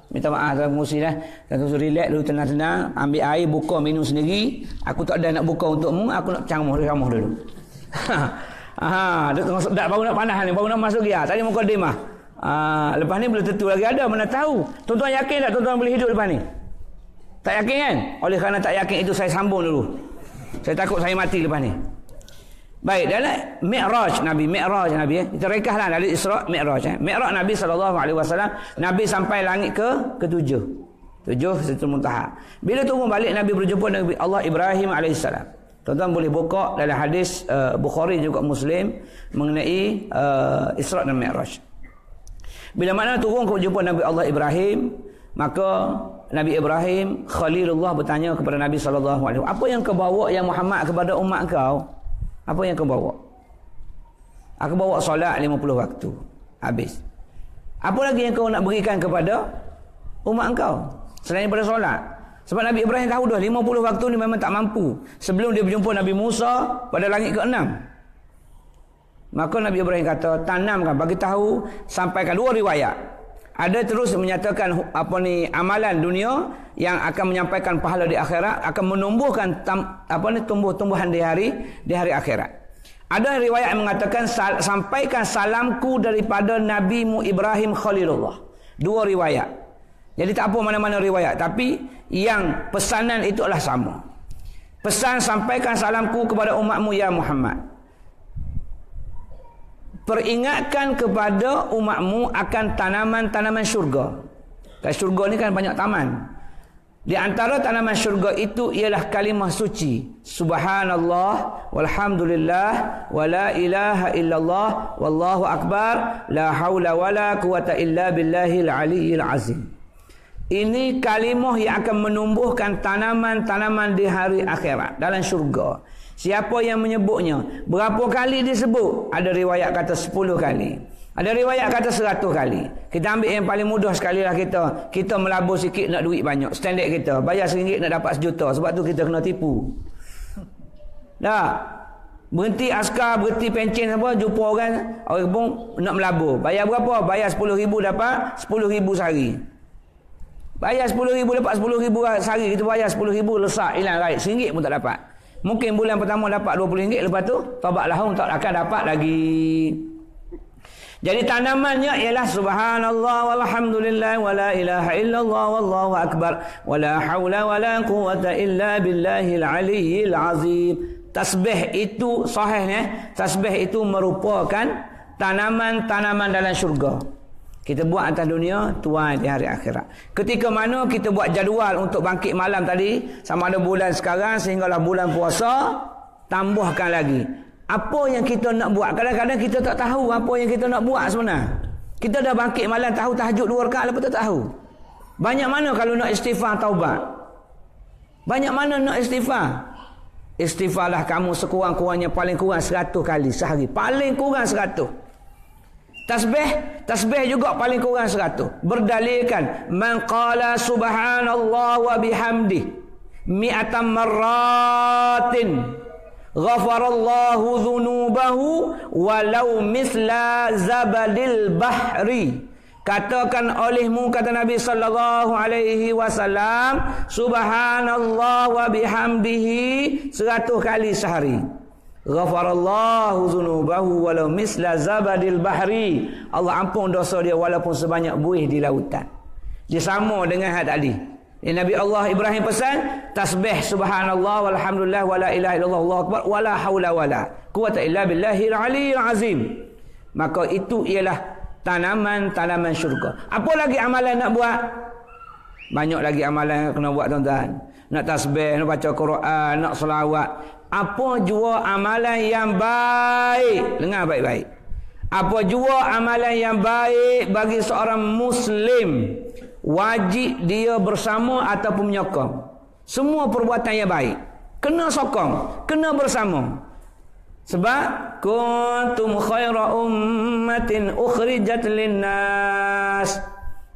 Minta maaf tuan pengurusi dah. Tuan pengurusi relax dulu, tenang-tenang, ambil air, buka minum sendiri. Aku tak ada nak buka untukmu, aku nak cangmuh ramah dulu. Ha, dia tengah sedap baru nak panas ni, baru nak masuk dia. Tadi mukadimah. Ah, lepas ni belum tentu lagi ada, mana tahu. Tuan-tuan yakin tak tuan-tuan boleh hidup lepas ni? Tak yakin kan? Oleh kerana tak yakin itu saya sambung dulu. Saya takut saya mati lepas ni. Baik, dalam Mi'raj Nabi, Mi'raj Nabi, eh. Kita rekahlah dari Isra' Mi'raj. Eh. Mi'raj Nabi sallallahu alaihi wasallam, Nabi sampai langit ke ketujuh. Tujuh Sidratul Muntaha. Bila turun balik Nabi berjumpa dengan Allah Ibrahim alaihissalam. Tuan-tuan boleh buka dalam hadis uh, Bukhari juga Muslim mengenai uh, Isra' dan Mi'raj. Bila mana turun berjumpa Nabi Allah Ibrahim, maka Nabi Ibrahim Khalilullah bertanya kepada Nabi sallallahu alaihi wasallam, apa yang kau bawa ya Muhammad kepada umat kau? Apa yang kau bawa? Aku bawa solat lima puluh waktu. Habis. Apa lagi yang kau nak berikan kepada umat kau selain daripada solat? Sebab Nabi Ibrahim tahu dah lima puluh waktu ni memang tak mampu. Sebelum dia berjumpa Nabi Musa pada langit keenam. Maka Nabi Ibrahim kata, tanamkan, bagi tahu, sampaikan dua riwayat. Ada terus menyatakan apa ni amalan dunia yang akan menyampaikan pahala di akhirat, akan menumbuhkan tam, apa ni tumbuh-tumbuhan di hari di hari akhirat. Ada riwayat yang mengatakan sal, sampaikan salamku daripada Nabimu Ibrahim Khalilullah. Dua riwayat. Jadi tak apa mana-mana riwayat, tapi yang pesanan itu adalah sama. Pesan sampaikan salamku kepada umatmu ya Muhammad. Peringatkan kepada umatmu akan tanaman-tanaman syurga. Kat syurga ni kan banyak taman. Di antara tanaman syurga itu ialah kalimah suci. Subhanallah, walhamdulillah, wala ilaha illallah, wallahu akbar, la haula wala quwata illa billahil aliyyil azim. Ini kalimah yang akan menumbuhkan tanaman-tanaman di hari akhirat dalam syurga. Siapa yang menyebutnya? Berapa kali disebut? Ada riwayat kata sepuluh kali. Ada riwayat kata seratus kali. Kita ambil yang paling mudah sekali lah kita. Kita melabur sikit nak duit banyak. Standard kita. Bayar seringgit nak dapat sejuta. Sebab tu kita kena tipu. Dah. Berhenti askar, berhenti pencen apa, jumpa orang, orang pun nak melabur. Bayar berapa? Bayar sepuluh ribu dapat sepuluh ribu sehari. Bayar sepuluh ribu dapat sepuluh ribu sehari. Kita bayar sepuluh ribu lesak, hilang raib. Seringgit pun tak dapat. Mungkin bulan pertama dapat dua puluh ringgit, lepas tu taubat lahum tak akan dapat lagi. Jadi tanamannya ialah subhanallah walhamdulillah wala ilaha illallah wallahu akbar wala haula wala quwata illa billahil aliyyil azim. Tasbih itu sahihnya, tasbih itu merupakan tanaman-tanaman dalam syurga. Kita buat atas dunia, tuan di hari akhirat. Ketika mana kita buat jadual untuk bangkit malam tadi, sama ada bulan sekarang sehinggalah bulan puasa, tambahkan lagi. Apa yang kita nak buat? Kadang-kadang kita tak tahu apa yang kita nak buat sebenarnya. Kita dah bangkit malam, tahu tahajud dua rakaat, lepas tu tak tahu. Banyak mana kalau nak istighfar taubat? Banyak mana nak istighfar? Istighfarlah kamu sekurang-kurangnya paling kurang seratus kali sehari. Paling kurang seratus. Tasbih, tasbih juga paling kurang seratus. Berdalilkan man qala subhanallah wa bihamdi mi'atan marratin ghafarallahu dhunubahu walau misla zabadil bahri. Katakan olehmu, kata Nabi sallallahu alaihi wasallam, subhanallah wa bihamdihi seratus kali sehari. Ghafarallahu dhunubahu walau misla zabadil bahri. Allah ampun dosa dia walaupun sebanyak buih di lautan. Dia sama dengan hal tadi. Ya, Nabi Allah Ibrahim pesan tasbih subhanallah walhamdulillah wala ilaha illallah wallahu akbar wala haula wala quwata illa billahil aliyyil azim. Maka itu ialah tanaman-tanaman syurga. Apa lagi amalan nak buat? Banyak lagi amalan yang kena buat tuan-tuan. Nak tasbih, nak baca Quran, nak selawat. Apa jua amalan yang baik, dengar baik-baik. Apa jua amalan yang baik bagi seorang Muslim, wajib dia bersama ataupun menyokong. Semua perbuatan yang baik kena sokong, kena bersama. Sebab kuntum khaira ummatin ukhrijat linnas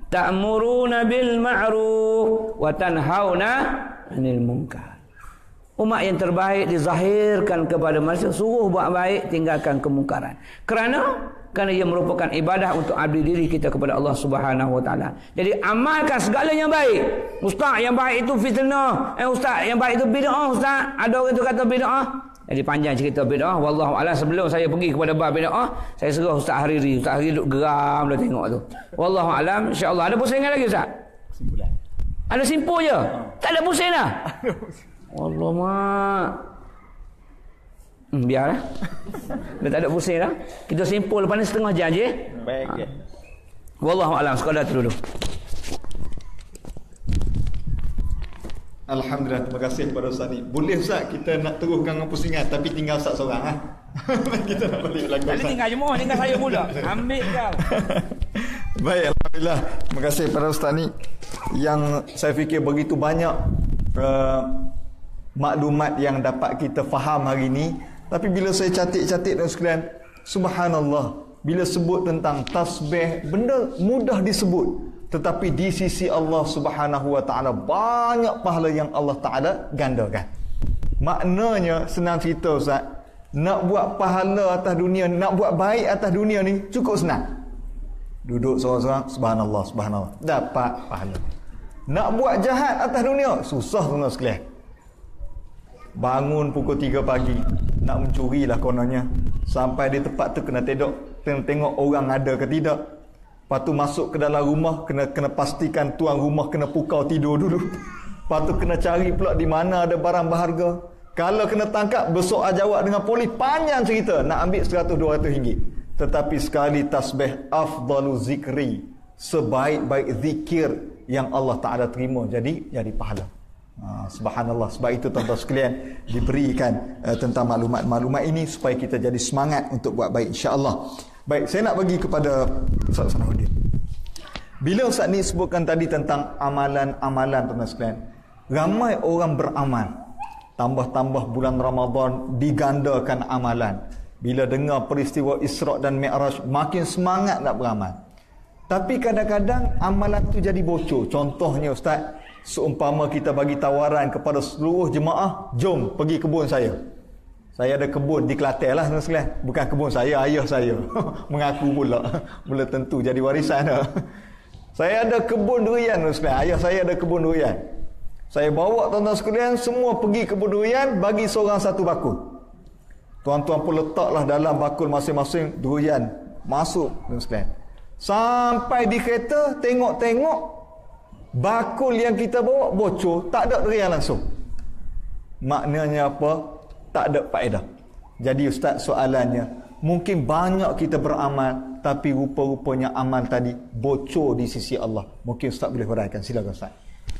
ta'muruna bil ma'ruf wa tanhauna 'anil munkar. Umat yang terbaik dizahirkan kepada manusia, suruh buat baik, tinggalkan kemungkaran. Kerana kerana ia merupakan ibadah untuk abdi diri kita kepada Allah Subhanahu Wa Taala. Jadi amalkan segala yang baik. Ustaz, yang baik itu fitnah. Eh ustaz, yang baik itu bid'ah ustaz. Ada orang tu kata bid'ah. Jadi panjang cerita bid'ah. Wallahu a'lam. Sebelum saya pergi kepada bab bid'ah, saya suruh Ustaz Hariri. Ustaz Hariri duduk geram dah tengok tu. Wallahu a'lam. Insya-Allah ada pusingan lagi ustaz? Simpulan. Ada simpul je. Tak ada pusing dah. Allah mak. Hmm, biarlah. Dah tak ada pusing dah. Kita simpul lepas ni setengah jam je. Baik je. Ha. Wallahu a'lam. Sekadar tu dulu. Alhamdulillah, terima kasih kepada Ustaz ni. Boleh Ustaz kita nak teruskan dengan pusingan tapi tinggal Ustaz seorang ah. Kita nak balik lagi. Tak tinggal jemaah, tinggal saya pula. Ambil kau. Baik, alhamdulillah. Terima kasih kepada Ustaz ni yang saya fikir begitu banyak uh, maklumat yang dapat kita faham hari ni. Tapi bila saya catik-catik dan sekalian, subhanallah, bila sebut tentang tasbih, benda mudah disebut, tetapi di sisi Allah Subhanahu Wa Taala banyak pahala yang Allah Taala gandakan. Maknanya senang cerita Ustaz, nak buat pahala atas dunia, nak buat baik atas dunia ni cukup senang. Duduk seorang-seorang, subhanallah, subhanallah, dapat pahala. Nak buat jahat atas dunia susah tuan-tuan sekalian. Bangun pukul tiga pagi nak mencuri lah kononnya, sampai di tempat tu kena tengok, kena tengok orang ada ke tidak. Lepas tu masuk ke dalam rumah, kena kena pastikan tuan rumah kena pukau tidur dulu. Lepas tu kena cari pula di mana ada barang berharga. Kalau kena tangkap, besok jawab dengan polis, panjang cerita, nak ambil seratus dua ratus ringgit. Tetapi sekali tasbih, afdalu zikri, sebaik-baik zikir yang Allah Ta'ala terima, jadi jadi pahala. Ha, subhanallah. Sebab itu tuan-tuan sekalian diberikan uh, tentang maklumat-maklumat ini supaya kita jadi semangat untuk buat baik, insya-Allah. Baik, saya nak bagi kepada Ustaz Sanahuddin. Bila Ustaz ni sebutkan tadi tentang amalan-amalan tuan-tuan sekalian, ramai orang beramal. Tambah-tambah bulan Ramadan digandakan amalan. Bila dengar peristiwa Isra' dan Mi'raj, makin semangat nak beramal. Tapi kadang-kadang amalan tu jadi bocor. Contohnya Ustaz, seumpama kita bagi tawaran kepada seluruh jemaah, jom pergi kebun saya. Saya ada kebun di Kelantan lah sekalian. Bukan kebun saya, ayah saya. Mengaku pula. Mula tentu jadi warisan dah. Saya ada kebun durian sekalian. Ayah saya ada kebun durian. Saya bawa tuan-tuan sekalian semua pergi kebun durian, bagi seorang satu bakul. Tuan-tuan pun letaklah dalam bakul masing-masing durian. Masuk tuan-tuan sekalian. Sampai di kereta, tengok-tengok bakul yang kita bawa bocor, tak ada durian langsung. Maknanya apa? Tak ada faedah. Jadi Ustaz, soalannya, mungkin banyak kita beramal, tapi rupa-rupanya amal tadi bocor di sisi Allah. Mungkin Ustaz boleh huraikan. Silakan Ustaz.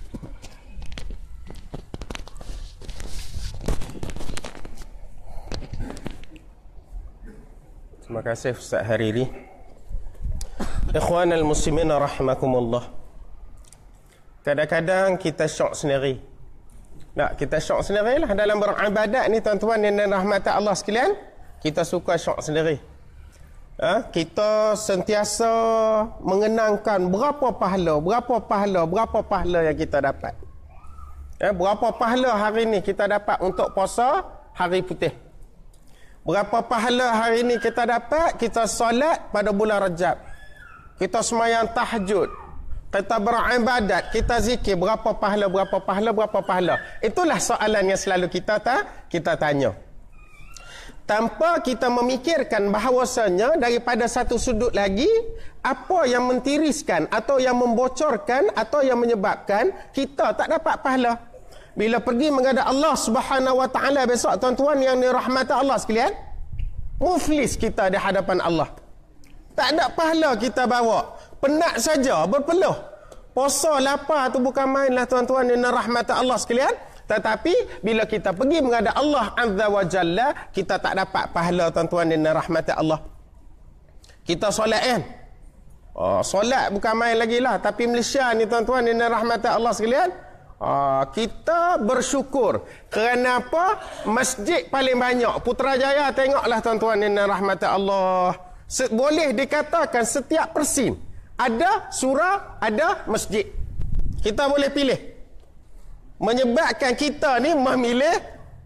Terima kasih Ustaz Hariri. Ikhwanal muslimin rahimakumullah. Kadang-kadang kita syok sendiri. Nak kita syok sendirilah dalam beribadat ni tuan-tuan dan rahmat Allah sekalian. Kita suka syok sendiri. Ha? Kita sentiasa mengenangkan berapa pahala, berapa pahala, berapa pahala yang kita dapat. Ya, berapa pahala hari ni kita dapat untuk puasa hari putih. Berapa pahala hari ni kita dapat kita solat pada bulan Rajab. Kita sembahyang tahajud. Kita beribadat, kita zikir, berapa pahala, berapa pahala, berapa pahala. Itulah soalan yang selalu kita ta, kita tanya. Tanpa kita memikirkan bahawasanya daripada satu sudut lagi, apa yang mentiriskan atau yang membocorkan atau yang menyebabkan kita tak dapat pahala. Bila pergi menghadap Allah Subhanahu Wa Taala besok tuan-tuan yang dirahmati Allah sekalian, muflis kita di hadapan Allah. Tak ada pahala kita bawa. Penat saja, berpeluh. Puasa lapar tu bukan main lah tuan-tuan yang rahmat Allah sekalian. Tetapi bila kita pergi menghadap Allah Azza wa Jalla, kita tak dapat pahala tuan-tuan yang rahmat Allah. Kita solat kan? Oh, solat bukan main lagi lah. Tapi Malaysia ni tuan-tuan yang rahmat Allah sekalian, oh, kita bersyukur. Kerana apa? Masjid paling banyak. Putrajaya tengoklah tuan-tuan yang rahmat Allah. Boleh dikatakan setiap persin ada surau, ada masjid. Kita boleh pilih. Menyebabkan kita ni memilih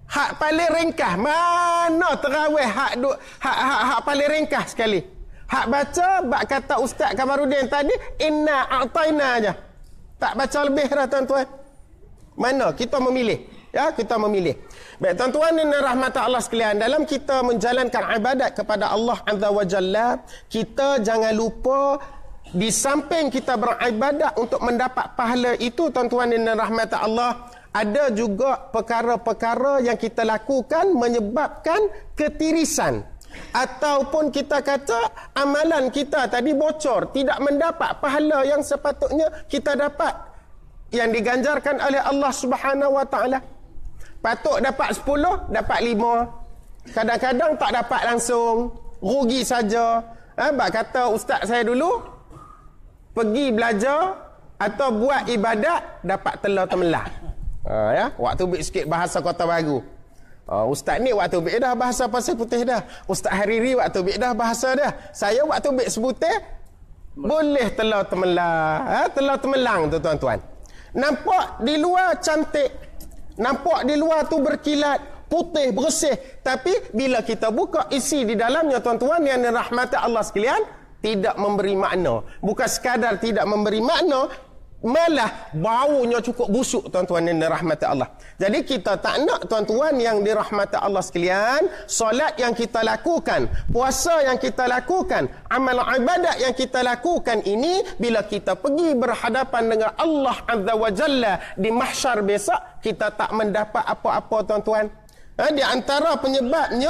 Hak paling ringkas. Mana terawih hak duk hak hak, hak paling ringkas sekali. Hak baca bab kata Ustaz Kamarudin tadi, inna a'taina aja. Tak baca lebih dah tuan-tuan. Mana kita memilih? Ya, kita memilih. Baik tuan-tuan dan rahmat Allah sekalian, dalam kita menjalankan ibadat kepada Allah Azza wa Jalla, kita jangan lupa di samping kita beribadat untuk mendapat pahala itu tuan-tuan dan rahmat Allah, ada juga perkara-perkara yang kita lakukan menyebabkan ketirisan. Ataupun kita kata amalan kita tadi bocor, tidak mendapat pahala yang sepatutnya kita dapat, yang diganjarkan oleh Allah Subhanahu wa taala. Patut dapat sepuluh, dapat lima. Kadang-kadang tak dapat langsung, rugi saja. Ha, bak kata ustaz saya dulu, pergi belajar atau buat ibadat, dapat telur temelah. Ha, ya, waktu bik sikit bahasa Kota Baru. Uh, ustaz ni waktu bik dah bahasa pasir putih dah. Ustaz Hariri waktu bik dah bahasa dah. Saya waktu bik sebutih boleh telur temelah, ha, telur temelang tu tuan-tuan. Nampak di luar cantik, nampak di luar tu berkilat, putih, bersih, tapi bila kita buka isi di dalamnya tuan-tuan yang dirahmati Allah sekalian, tidak memberi makna. Bukan sekadar tidak memberi makna, malah baunya cukup busuk tuan-tuan yang dirahmati Allah. Jadi kita tak nak tuan-tuan yang dirahmati Allah sekalian, solat yang kita lakukan, puasa yang kita lakukan, amal ibadat yang kita lakukan ini, bila kita pergi berhadapan dengan Allah Azza wa Jalla di mahsyar besok, kita tak mendapat apa-apa tuan-tuan. Ha, di antara penyebabnya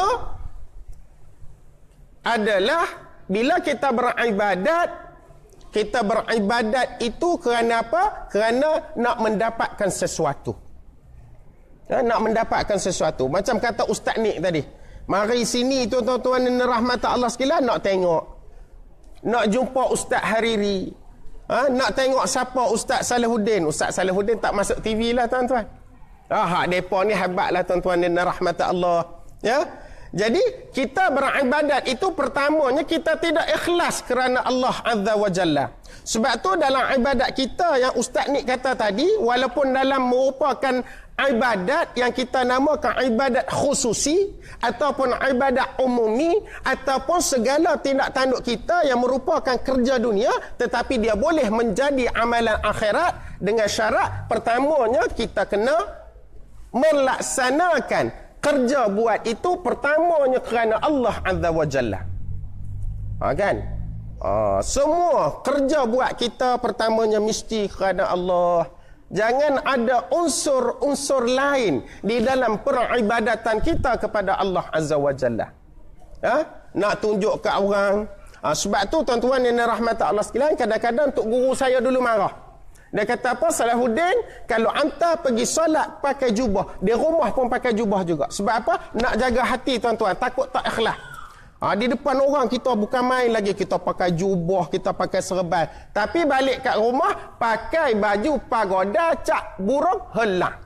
adalah bila kita beribadat, kita beribadat itu kerana apa? Kerana nak mendapatkan sesuatu. Ya, nak mendapatkan sesuatu. Macam kata Ustaz Nik tadi. Mari sini tuan-tuan dan rahmat Allah sekalian, nak tengok. Nak jumpa Ustaz Hariri. Ha, nak tengok siapa Ustaz Salahuddin. Ustaz Salahuddin tak masuk T V lah tuan-tuan. Ah, hak depa ni hebatlah tuan-tuan dan rahmat Allah. Ya. Jadi kita beribadat itu pertamanya kita tidak ikhlas kerana Allah Azza wa Jalla. Sebab tu dalam ibadat kita yang Ustaz Nik kata tadi, walaupun dalam merupakan ibadat yang kita namakan ibadat khususi ataupun ibadat umumi ataupun segala tindak tanduk kita yang merupakan kerja dunia, tetapi dia boleh menjadi amalan akhirat dengan syarat pertamanya kita kena melaksanakan kerja buat itu pertamanya kerana Allah Azza wa Jalla. Ha, kan? Ha, semua kerja buat kita pertamanya mesti kerana Allah. Jangan ada unsur-unsur lain di dalam peribadatan kita kepada Allah Azza wa Jalla. Ha? Nak tunjuk ke orang. Ha, sebab tu tuan-tuan yang rahmat Allah sekalian, kadang-kadang tok guru saya dulu marah. Dia kata apa? Salahuddin, kalau anta pergi solat pakai jubah, di rumah pun pakai jubah juga. Sebab apa? Nak jaga hati tuan-tuan, takut tak ikhlas. Ha, di depan orang kita bukan main lagi, kita pakai jubah, kita pakai serban. Tapi balik kat rumah, pakai baju pagoda, cak burung, helang.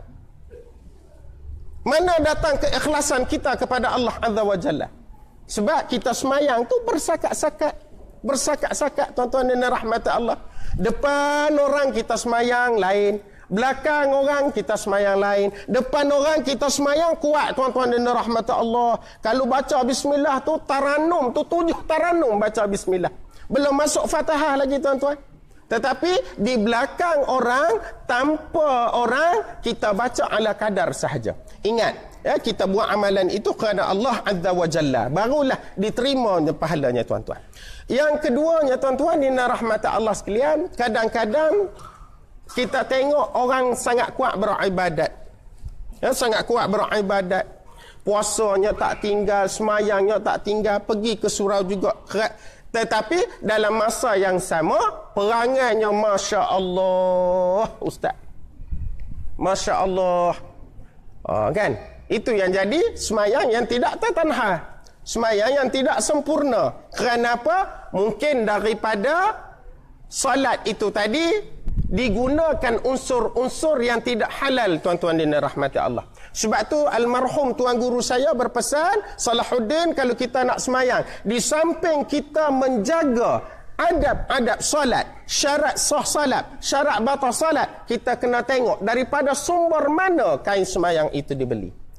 Mana datang keikhlasan kita kepada Allah Azza wa Jalla? Sebab kita semayang tu bersakat-sakat. Bersakat-sakat tuan-tuan dan rahmat Allah. Depan orang kita semayang lain, belakang orang kita semayang lain. Depan orang kita semayang kuat tuan-tuan dan rahmat Allah. Kalau baca bismillah tu taranum tu tujuh taranum baca bismillah. Belum masuk Fatihah lagi tuan-tuan. Tetapi di belakang orang, tanpa orang, kita baca ala kadar sahaja. Ingat, ya, kita buat amalan itu kerana Allah Azza wa Jalla, barulah diterimanya pahalanya tuan-tuan. Yang keduanya tuan-tuan, inna rahmat Allah sekalian, kadang-kadang kita tengok orang sangat kuat beribadat. Ya, sangat kuat beribadat. Puasanya tak tinggal, semayangnya tak tinggal, pergi ke surau juga. Tetapi dalam masa yang sama, perangainya Masya Allah, Ustaz. Masya Allah. Oh, kan? Itu yang jadi semayang yang tidak tertanha. Semayang yang tidak sempurna. Kerana apa? Mungkin daripada salat itu tadi digunakan unsur-unsur yang tidak halal tuan-tuan dan rahmati Allah. Sebab tu almarhum tuan guru saya berpesan, Salahuddin, kalau kita nak semayang, di samping kita menjaga adab-adab salat, syarat sah salat, syarat batal salat, kita kena tengok daripada sumber mana kain semayang itu dibeli.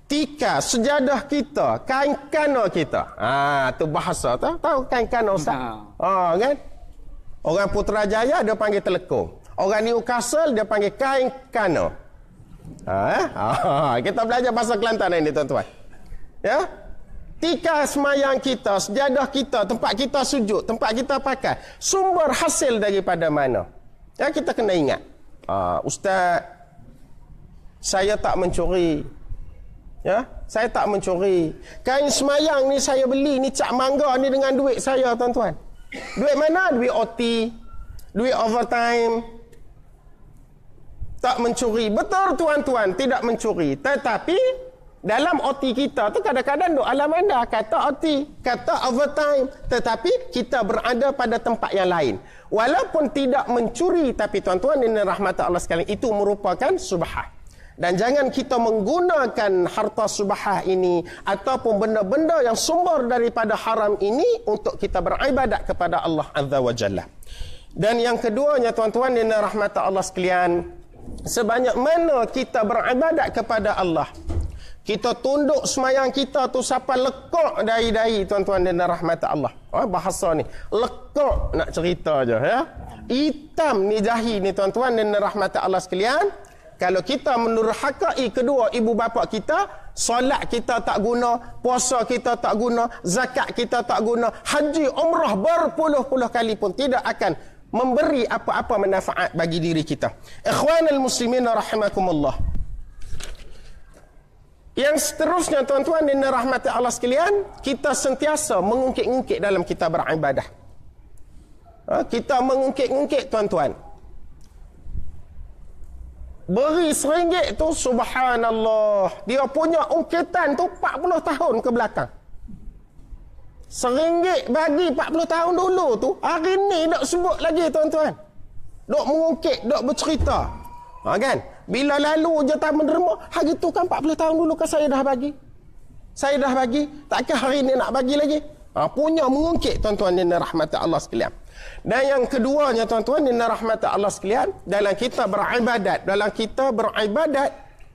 tika, sejadah kita, kain kana kita. Ah, tu bahasa tu. Tahu kain kana Ustaz? Ha, kan? Orang Putrajaya dia panggil telekung. Orang Newcastle dia panggil kain kana. Ha, eh? ha, kita belajar bahasa Kelantan ini tuan-tuan. Ya? Tika semayang kita, sejadah kita, tempat kita sujud, tempat kita pakai, sumber hasil daripada mana? Ya, kita kena ingat. Ah, Ustaz, saya tak mencuri. Ya, saya tak mencuri. Kain semayang ni saya beli ni Cak Mangga ni dengan duit saya tuan-tuan. Duit mana? Duit O T, duit overtime. Tak mencuri. Betul tuan-tuan, tidak mencuri. Tetapi dalam O T kita tu kadang-kadang duk alam anda kata O T, kata overtime, tetapi kita berada pada tempat yang lain. Walaupun tidak mencuri, tapi tuan-tuan dan rahmat Allah sekalian, itu merupakan subhah. Dan jangan kita menggunakan harta subhah ini ataupun benda-benda yang sumber daripada haram ini untuk kita beribadat kepada Allah Azza wa Jalla. Dan yang keduanya tuan-tuan dan rahmat Allah sekalian, sebanyak mana kita beribadat kepada Allah, kita tunduk semayang kita tu sampai lekuk dahi-dahi tuan-tuan dan rahmat Allah. Oh, bahasa ni lekuk nak cerita je ya. Hitam ni dahi ni tuan-tuan dan rahmat Allah sekalian. Kalau kita menurhakai kedua ibu bapa kita, solat kita tak guna, puasa kita tak guna, zakat kita tak guna, haji umrah berpuluh-puluh kali pun tidak akan memberi apa-apa manfaat bagi diri kita. Ikhwanul muslimin rahimakumullah. Yang seterusnya tuan-tuan dan rahmat Allah sekalian, kita sentiasa mengungkit-ungkit dalam kita beribadah. Ha, kita mengungkit-ungkit tuan-tuan. Beri seringgit tu subhanallah, dia punya ungkitan tu empat puluh tahun ke belakang. Seringgit bagi empat puluh tahun dulu tu, hari ni nak sebut lagi tuan-tuan. Dok mengungkit, dok bercerita. Ha, kan? Bila lalu je tak menerima, hari tu kan empat puluh tahun dulu kan saya dah bagi. Saya dah bagi, takkan hari ni nak bagi lagi? Ha, punya mengungkit tuan-tuan dan rahmat Allah sekalian. Dan yang keduanya tuan-tuan dan rahmat Allah sekalian, dalam kita beribadat, dalam kita beribadat,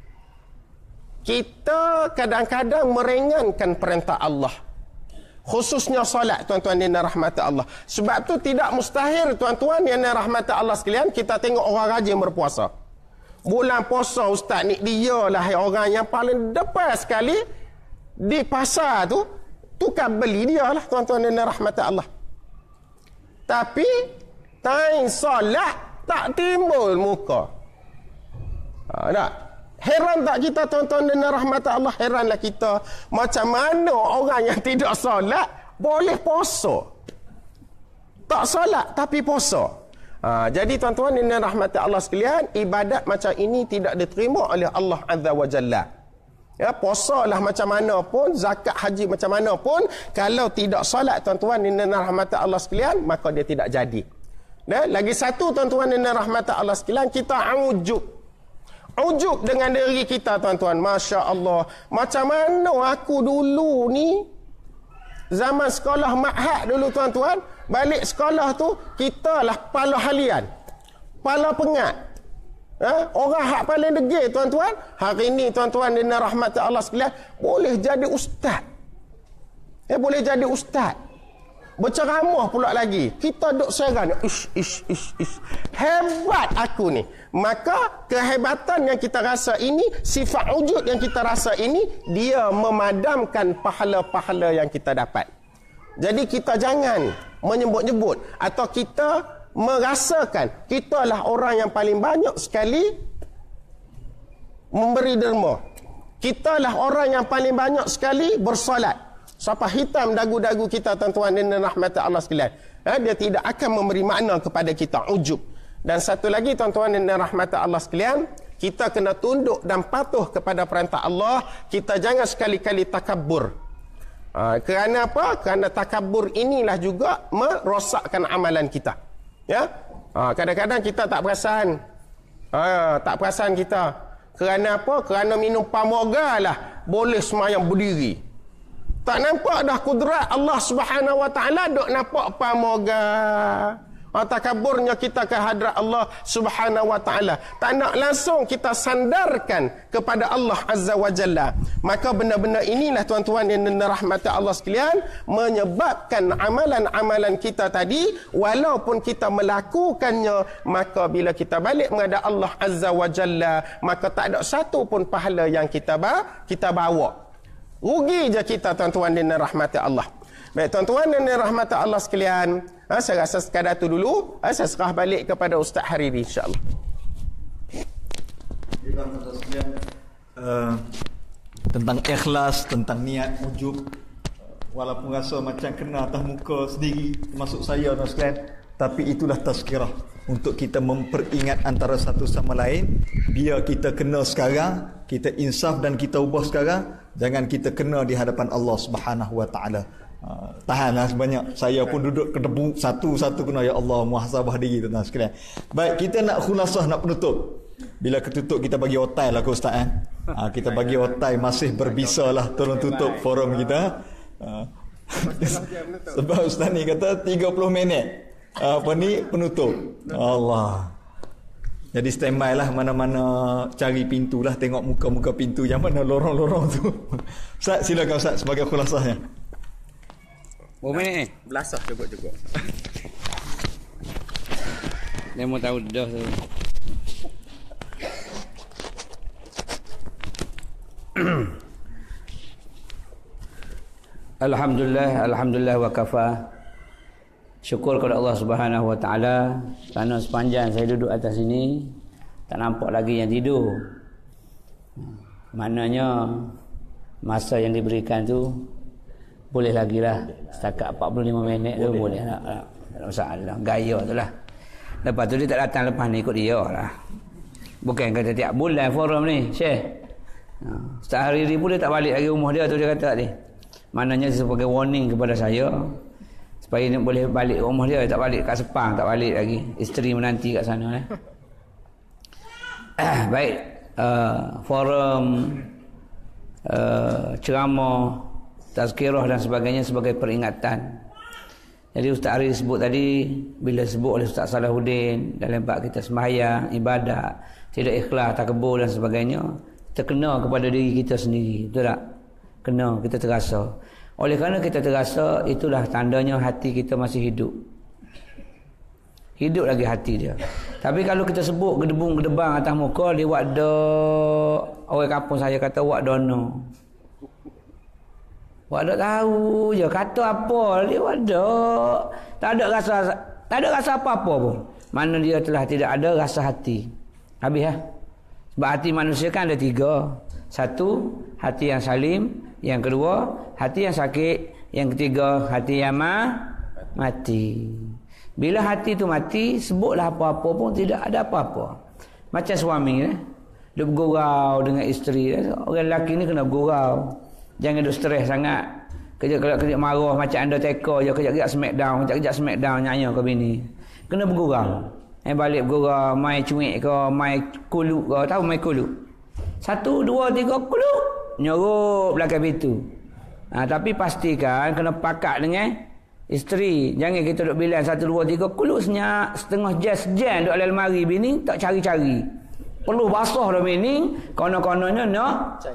kita kadang-kadang meringankan perintah Allah. Khususnya solat tuan-tuan dan rahmat Allah. Sebab tu tidak mustahil tuan-tuan dan rahmat Allah sekalian, kita tengok orang rajin berpuasa. Bulan puasa ustaz ni dia lah orang yang paling depan sekali di pasar tu, tukar beli dia lah tuan-tuan dan rahmat Allah. Tapi time solat tak timbul muka. Ha, tak? Heran tak kita tuan-tuan dan rahmat Allah? Heranlah kita macam mana orang yang tidak solat boleh puasa. Tak solat tapi puasa. Ha, jadi tuan-tuan dan rahmat Allah sekalian, ibadat macam ini tidak diterima oleh Allah Azza wa Jalla. Ya, puasa lah macam mana pun, zakat haji macam mana pun, kalau tidak solat tuan-tuan dan rahmat Allah sekalian, maka dia tidak jadi. Dan lagi satu tuan-tuan dan rahmat Allah sekalian, kita ujub. Ujub dengan diri kita tuan-tuan. Masya Allah, macam mana aku dulu ni, zaman sekolah ma'had dulu tuan-tuan, balik sekolah tu, kita lah pala halian, pala pengat. Ha? Orang hak paling degil tuan-tuan, hari ni tuan-tuan dan rahmat Allah sekalian, boleh jadi ustaz. Ya, boleh jadi ustaz. Berceramah pula lagi. Kita duk serang, ish ish ish ish. Hebat aku ni. Maka kehebatan yang kita rasa ini, sifat wujud yang kita rasa ini, dia memadamkan pahala-pahala yang kita dapat. Jadi kita jangan menyebut-nyebut atau kita merasakan kitalah orang yang paling banyak sekali memberi derma. Kitalah orang yang paling banyak sekali bersolat. Sampai hitam dagu-dagu kita tuan-tuan dan rahmat Allah sekalian. Ha, dia tidak akan memberi makna kepada kita, ujub. Dan satu lagi tuan-tuan dan rahmat Allah sekalian, kita kena tunduk dan patuh kepada perintah Allah. Kita jangan sekali-kali takabur. Ha, kerana apa? Kerana takabur inilah juga merosakkan amalan kita. Ya, ha, kadang-kadang kita tak perasan, ha, tak perasan kita. Kerana apa? Kerana minum pamoga lah boleh semayang berdiri. Tak nampak dah kudrat Allah Subhanahu Wa Taala, dok nampak pamoga. Ha, takaburnya kita ke hadrat Allah Subhanahu wa taala. Tak nak langsung kita sandarkan kepada Allah Azza wa Jalla. Maka benda-benda inilah tuan-tuan yang dirahmati Allah sekalian menyebabkan amalan-amalan kita tadi walaupun kita melakukannya, maka bila kita balik menghadap Allah Azza wa Jalla, maka tak ada satu pun pahala yang kita ba kita bawa. Rugi je kita tuan-tuan yang dirahmati Allah. Baik tuan-tuan dan dirahmati Allah sekalian, ha, saya rasa sekadar tu dulu, ha, saya serah balik kepada Ustaz Hariri insya-Allah. Dirahmati sekalian, uh, tentang ikhlas, tentang niat ujub, walaupun rasa macam kena atas muka sendiri termasuk saya dan sekalian, tapi itulah tazkirah untuk kita memperingat antara satu sama lain. Biar kita kena sekarang, kita insaf dan kita ubah sekarang, jangan kita kena di hadapan Allah Subhanahu wa taala. Uh, tahanlah sebanyak. Saya pun duduk kedebu satu-satu kena, ya Allah, muhasabah diri tuan-tuan sekalian. Baik, kita nak khulasah, nak penutup. Bila ketutup kita bagi otai lah ke Ustaz eh? Ha, kita bagi otai, masih berbisa lah. Tolong tutup forum kita. Ha. Sebab Ustaz ni kata tiga puluh minit apa ni penutup. Allah. Jadi standby lah, mana-mana cari pintu lah, tengok muka-muka pintu yang mana lorong-lorong tu. Ustaz silakan Ustaz sebagai khulasahnya. Berapa minit ni? Belasah cukup-cukup. Dia mau tahu dah tu. Alhamdulillah, alhamdulillah wa kafa. Syukur kepada Allah Subhanahu wa taala kerana sepanjang saya duduk atas sini tak nampak lagi yang tidur. Maknanya masa yang diberikan tu boleh lagi lah, setakat empat puluh lima minit tu boleh, boleh lah. Tak ada masalah, gaya tu lah. Lepas tu dia tak datang, lepas ni ikut dia lah. Bukan kata tiap bulan forum ni, Syekh. Ustaz Hariri pun dia tak balik lagi rumah dia tu, dia kata tadi. Maknanya sebagai warning kepada saya supaya dia boleh balik rumah dia, tak balik kat Sepang, tak balik lagi. Isteri menanti kat sana eh. Baik, uh, forum uh, ceramah, tazkirah dan sebagainya sebagai peringatan. Jadi Ustaz Hariri sebut tadi, bila sebut oleh Ustaz Salahuddin dalam bab kita sembahyang, ibadat, tidak ikhlas, takabur dan sebagainya, terkena kepada diri kita sendiri, betul tak? Kena, kita terasa. Oleh kerana kita terasa, itulah tandanya hati kita masih hidup. Hidup lagi hati dia. Tapi kalau kita sebut gedebung-gedebang atas muka, dia wak do, orang kampung saya kata wak dono. Wak do tahu je kata apa, dia wak do. Tak ada rasa, tak ada rasa apa-apa pun. Mana dia telah tidak ada rasa hati. Habis ya? Sebab hati manusia kan ada tiga. Satu, hati yang salim. Yang kedua, hati yang sakit. Yang ketiga, hati yang ma mati. Bila hati tu mati, sebutlah apa-apa pun tidak ada apa-apa. Macam suami eh? Dia bergurau dengan isteri. Orang lelaki ni kena bergurau. Jangan duk stres sangat. Kejap-kejap marah macam Undertaker je, kejap-kejap smackdown, kejap-kejap smackdown nyanyi ke bini. Kena bergurau. Eh balik bergurau, mai cuik ke, mai kuluk ke, tahu mai kuluk. Satu, dua, tiga, kuluk. Nyorok belakang pintu. Ha, tapi pastikan kena pakat dengan isteri. Jangan kita duduk bilang satu, dua, tiga, kuluk senyap, setengah jam sejam duduk dalam lemari bini, tak cari-cari. Perlu basah dah bini, kono-kononnya nak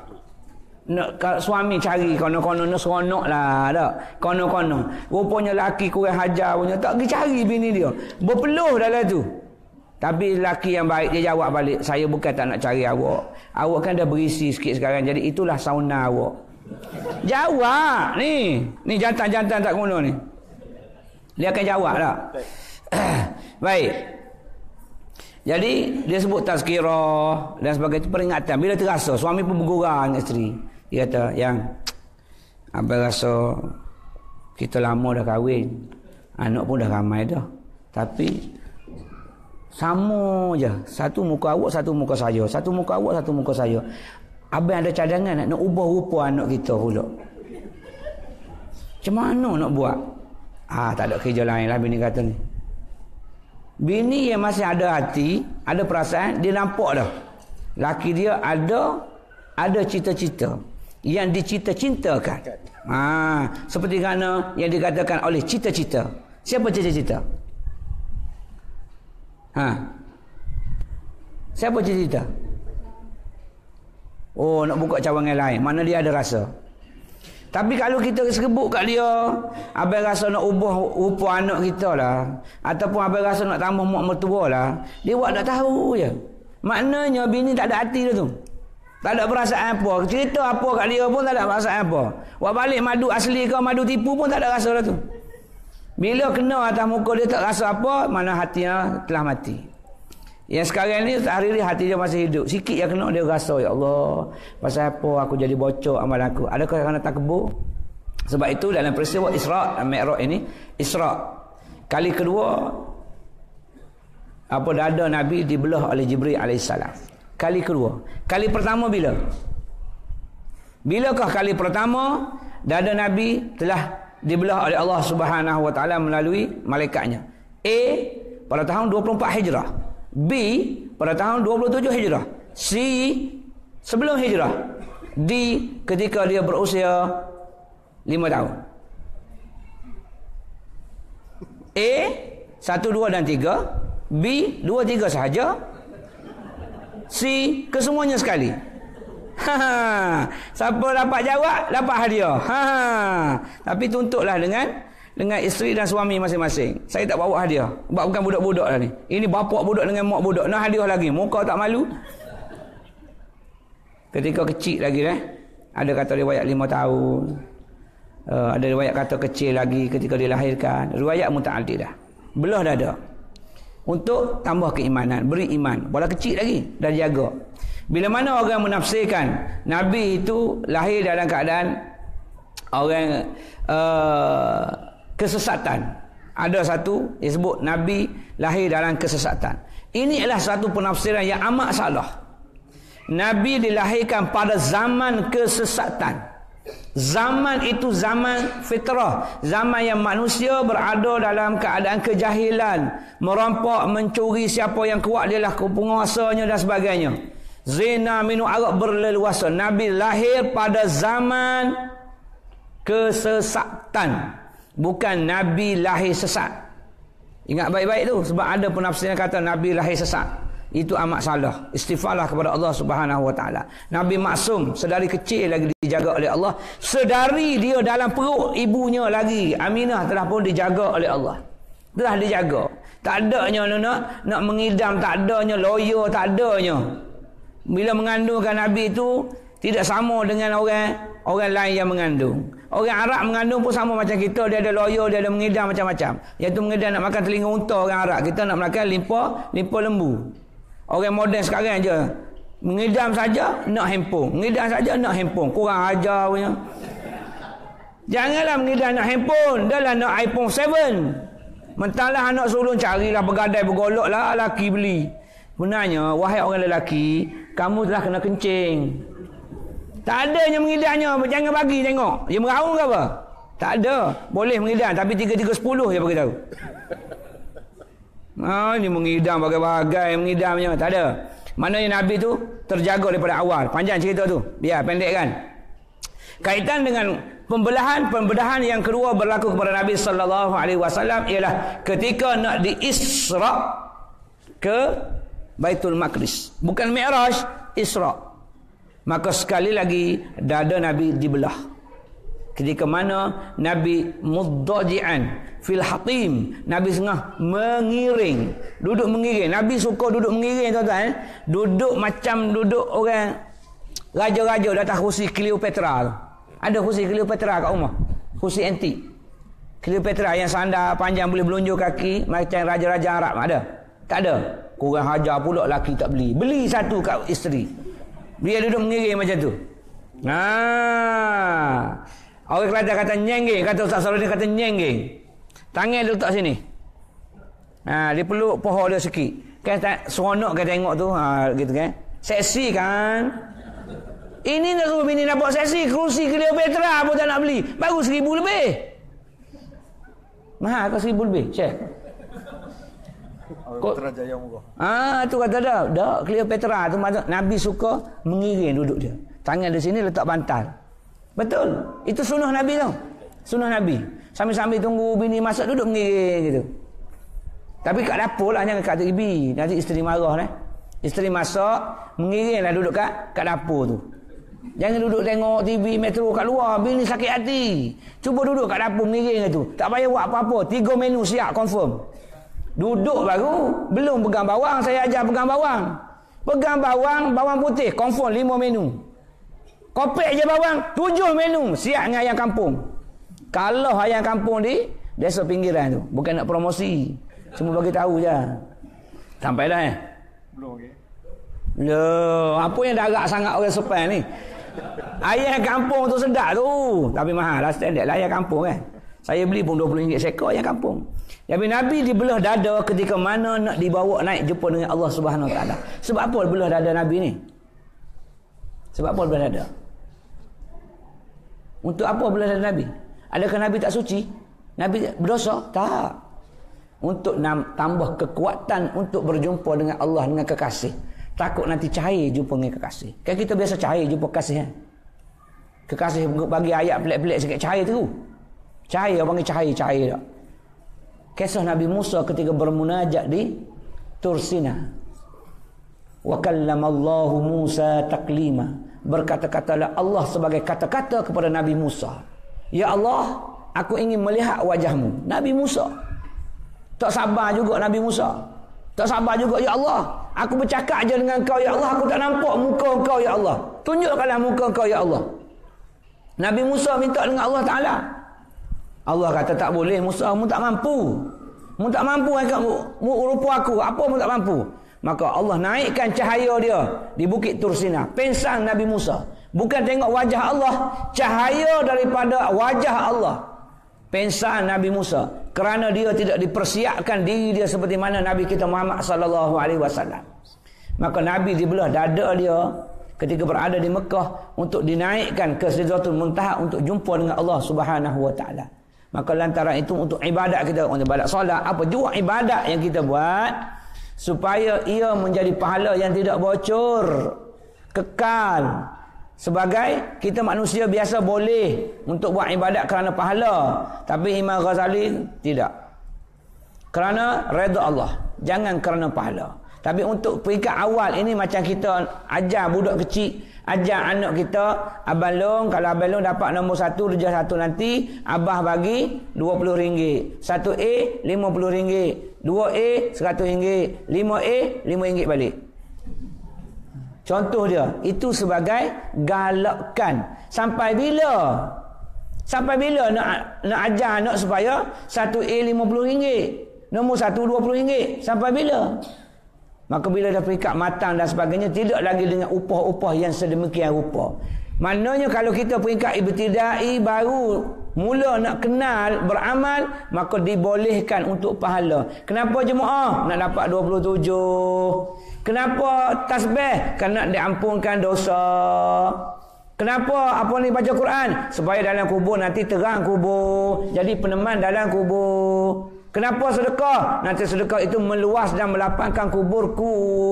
nak suami cari, kono-kono seronok lah dak. Kono-kono. Rupanya laki kurang hajar punya, tak pergi cari bini dia. Berpeluh dalam tu. Tapi laki yang baik dia jawab balik, saya bukan tak nak cari awak. Awak kan dah berisi sikit sekarang, jadi itulah sauna awak. Jawab ni. Ni jantan-jantan tak guna ni. Dia akan jawab tak? Baik. Jadi dia sebut tazkirah dan sebagainya, peringatan. Bila terasa suami pun bergurau dengan isteri, dia kata, yang abang rasa kita lama dah kahwin, anak pun dah ramai dah, tapi sama je, satu muka awak, satu muka saya, satu muka awak, satu muka saya. Abang ada cadangan nak, nak ubah rupa anak kita pula. Macam mana nak buat? Ah, tak ada kerja lain lah bini kata ni. Bini yang masih ada hati, ada perasaan, dia nampak dah. Laki dia ada ada cita-cita yang dicita-cintakan. Ah, seperti kerana yang dikatakan oleh cita-cita. Siapa cita-cita? Ha. Siapa cerita? Oh, nak buka cawangan lain. Mana dia ada rasa. Tapi kalau kita sebut kat dia, abang rasa nak ubah rupa anak kita lah, ataupun abang rasa nak tambah mak mertua lah, dia buat tak tahu je. Maknanya bini tak ada hati dia tu. Tak ada perasaan apa. Cerita apa kat dia pun tak ada perasaan apa. Buat balik madu asli ke madu tipu pun tak ada rasa lah tu. Bila kena atas muka dia tak rasa apa, mana hatinya telah mati. Yang sekarang ni hari ni hati dia masih hidup. Sikit yang kena dia rasa, ya Allah, pasal apa aku jadi bocor amal aku. Adakah kerana takbur? Sebab itu dalam peristiwa Isra' dan Mi'raj ini, Isra' kali kedua apa dada Nabi dibelah oleh Jibril alaihissalam. Kali kedua. Kali pertama bila? Bilakah kali pertama dada Nabi telah dibelah oleh Allah Subhanahu wa taala melalui malaikatnya? A pada tahun dua puluh empat Hijrah. B pada tahun dua puluh tujuh Hijrah. C sebelum Hijrah. D ketika dia berusia lima tahun. A satu, dua dan tiga. B dua, tiga sahaja. C kesemuanya sekali. Ha, siapa dapat jawab dapat hadiah. Ha, tapi tuntutlah dengan dengan isteri dan suami masing-masing. Saya tak bawa hadiah. Sebab bukan budak-budak lah ni. Ini bapak budak dengan mak budak. Nak hadiah lagi. Muka tak malu. Ketika kecil lagi eh. Ada kata riwayat lima tahun. Uh, ada riwayat kata kecil lagi ketika dilahirkan. Riwayat muta'addidah. Belah dada. Untuk tambah keimanan. Beri iman. Bola kecil lagi. Dan jaga. Bila mana orang menafsirkan Nabi itu lahir dalam keadaan orang uh, kesesatan. Ada satu disebut Nabi lahir dalam kesesatan. Ini adalah satu penafsiran yang amat salah. Nabi dilahirkan pada zaman kesesatan. Zaman itu zaman fitrah, zaman yang manusia berada dalam keadaan kejahilan, merampak, mencuri, siapa yang kuat dialah penguasanya dan sebagainya. Zina, minum arak berleluasa. Nabi lahir pada zaman kesesatan. Bukan Nabi lahir sesat. Ingat baik-baik tu. Sebab ada penafsiran kata Nabi lahir sesat. Itu amat salah. Istighfarlah kepada Allah Subhanahu wa taala. Nabi maksum, sedari kecil lagi dijaga oleh Allah. Sedari dia dalam perut ibunya lagi, Aminah telah pun dijaga oleh Allah. Telah dijaga. Tak adanya nak nak mengidam, tak adanya lawyer, tak adanya. Bila mengandungkan Nabi itu tidak sama dengan orang orang lain yang mengandung. Orang Arab mengandung pun sama macam kita, dia ada lawyer, dia ada mengidam macam-macam. Yang tu mengidam nak makan telinga unta orang Arab, kita nak makan limpa limpa lembu. Orang moden sekarang je mengidam saja nak handphone, mengidam saja nak handphone, kurang ajar punya. Janganlah mengidam nak handphone, dah lah nak iPhone tujuh. Mentahlah anak sulung carilah bergadai bergolok lah laki beli. Benarnya, wahai orang lelaki, kamu telah kena kencing. Tak ada yang mengidamnya. Jangan bagi tengok. Dia meraung ke apa? Tak ada. Boleh mengidam. Tapi tiga tiga sepuluh dia beritahu. Ah, ini mengidam bagai-bagai mengidamnya. Tak ada. Maknanya Nabi tu terjaga daripada awal. Panjang cerita tu. Biar pendek kan. Kaitan dengan pembelahan, pembedahan yang kedua berlaku kepada Nabi sallallahu alaihi wasallam ialah ketika nak di-Isra' ke Baitul Maqdis. Bukan Mi'raj, Isra'. Maka sekali lagi dada Nabi dibelah. Ketika mana Nabi muddaji'an fil hatim, Nabi sengah mengiring, duduk mengiring. Nabi suka duduk mengiring tuan-tuan, eh? Duduk macam duduk orang raja-raja di atas kursi Cleopatra tu. Ada kursi Cleopatra kat rumah, kursi antik Cleopatra yang sandar panjang boleh belunjuk kaki macam raja-raja Arab. Ada? Tak ada. Kurang hajar pula laki tak beli. Beli satu kat isteri. Dia duduk mengiring macam tu. Haa. Orang Kelantan kata nyengging. Kata Ustaz Sarudin kata nyengging. Tangan dia letak sini. Ha, dia peluk pohon dia sikit. Kan seronok kan tengok tu. Ha, gitu kan. Seksi kan. Ini nak suruh bini nampak seksi. Kerusi Cleopatra pun tak nak beli. Baru seribu lebih. Mahal ke seribu lebih? Syekh? Putrajaya Mughah. Ah, tu kata dah. Dah Cleopatra tu Nabi suka mengiring duduk dia. Tangan di sini letak bantal. Betul. Itu sunnah Nabi tau. Sunnah Nabi. Sambil-sambil tunggu bini masak duduk mengiring gitu. Tapi kat dapur lah, jangan kat T V. Nanti isteri marah eh. Isteri masak, mengiringlah duduk kat kat dapur tu. Jangan duduk tengok T V Metro kat luar, bini sakit hati. Cuba duduk kat dapur mengiring tu. Tak payah buat apa-apa, tiga menu siap confirm. Duduk baru, belum pegang bawang, saya ajar pegang bawang. Pegang bawang, bawang putih, confirm lima menu. Kopek je bawang, tujuh menu, siap dengan ayam kampung. Kalau ayam kampung di desa pinggiran tu, bukan nak promosi. Cuma bagi tahu je. Sampai dah eh? Belum okey. Loh, apa yang dah agak sangat orang Sepang ni? Ayam kampung tu sedap tu, tapi mahal lah, standard lah ayam kampung kan. Saya beli pun dua puluh ringgit seekor ayam kampung. Jadi Nabi dibelah dada ketika mana nak dibawa naik jumpa dengan Allah Subhanahu Wa Taala. Sebab apa belah dada Nabi ni? Sebab apa belah dada? Untuk apa belah dada Nabi? Adakah Nabi tak suci? Nabi berdosa? Tak. Untuk tambah kekuatan untuk berjumpa dengan Allah, dengan kekasih. Takut nanti cahaya jumpa dengan kekasih. Kan kita biasa cahaya jumpa kekasih kan? Kekasih bagi ayat pelik-pelik sikit, cahaya tu. Cahaya, panggil cahaya-cahaya tak. Kisah Nabi Musa ketika bermunajat di Tursina. Wa kallamallahu Musa taklima. Berkata-katalah Allah sebagai kata-kata kepada Nabi Musa. Ya Allah, aku ingin melihat wajahmu. Nabi Musa. Tak sabar juga Nabi Musa. Tak sabar juga, ya Allah, aku bercakap je dengan kau, ya Allah, aku tak nampak muka kau, ya Allah. Tunjukkanlah muka kau, ya Allah. Nabi Musa minta dengan Allah Ta'ala. Allah kata tak boleh, Musa, mu tak mampu. Mu tak mampu angkat mu rupa aku. Apa mu tak mampu? Maka Allah naikkan cahaya dia di Bukit Tursina. Pensang Nabi Musa. Bukan tengok wajah Allah, cahaya daripada wajah Allah. Pensang Nabi Musa kerana dia tidak dipersiapkan diri dia seperti mana Nabi kita Muhammad sallallahu alaihi wasallam. Maka Nabi dibelah dada dia ketika berada di Mekah untuk dinaikkan ke Sidratul Muntaha untuk jumpa dengan Allah Subhanahu wa taala. Maka lantaran itu untuk ibadat kita, untuk ibadat solat, apa juga ibadat yang kita buat supaya ia menjadi pahala yang tidak bocor, kekal. Sebagai kita manusia biasa boleh untuk buat ibadat kerana pahala, tapi Imam Ghazali tidak. Kerana redha Allah, jangan kerana pahala. Tapi untuk peringkat awal ini macam kita ajar budak kecil, ajar anak kita, abang long, kalau abang long dapat nombor satu, rejah satu nanti, abah bagi dua puluh ringgit. Satu A, lima puluh ringgit. Dua A, seratus ringgit. Lima A, lima ringgit balik. Contoh dia, itu sebagai galakkan. Sampai bila? Sampai bila nak nak ajar anak supaya satu A lima puluh ringgit, nombor satu dua puluh ringgit? Sampai bila? Maka bila dah peringkat matang dan sebagainya, tidak lagi dengan upah-upah yang sedemikian rupa. Maknanya kalau kita peringkat ibtidai baru mula nak kenal beramal, maka dibolehkan untuk pahala. Kenapa jemaah? Nak dapat dua puluh tujuh. Kenapa tasbih? Kerana diampunkan dosa. Kenapa apa ni baca Quran? Supaya dalam kubur nanti terang kubur, jadi peneman dalam kubur. Kenapa sedekah? Nanti sedekah itu meluas dan melapangkan kuburku.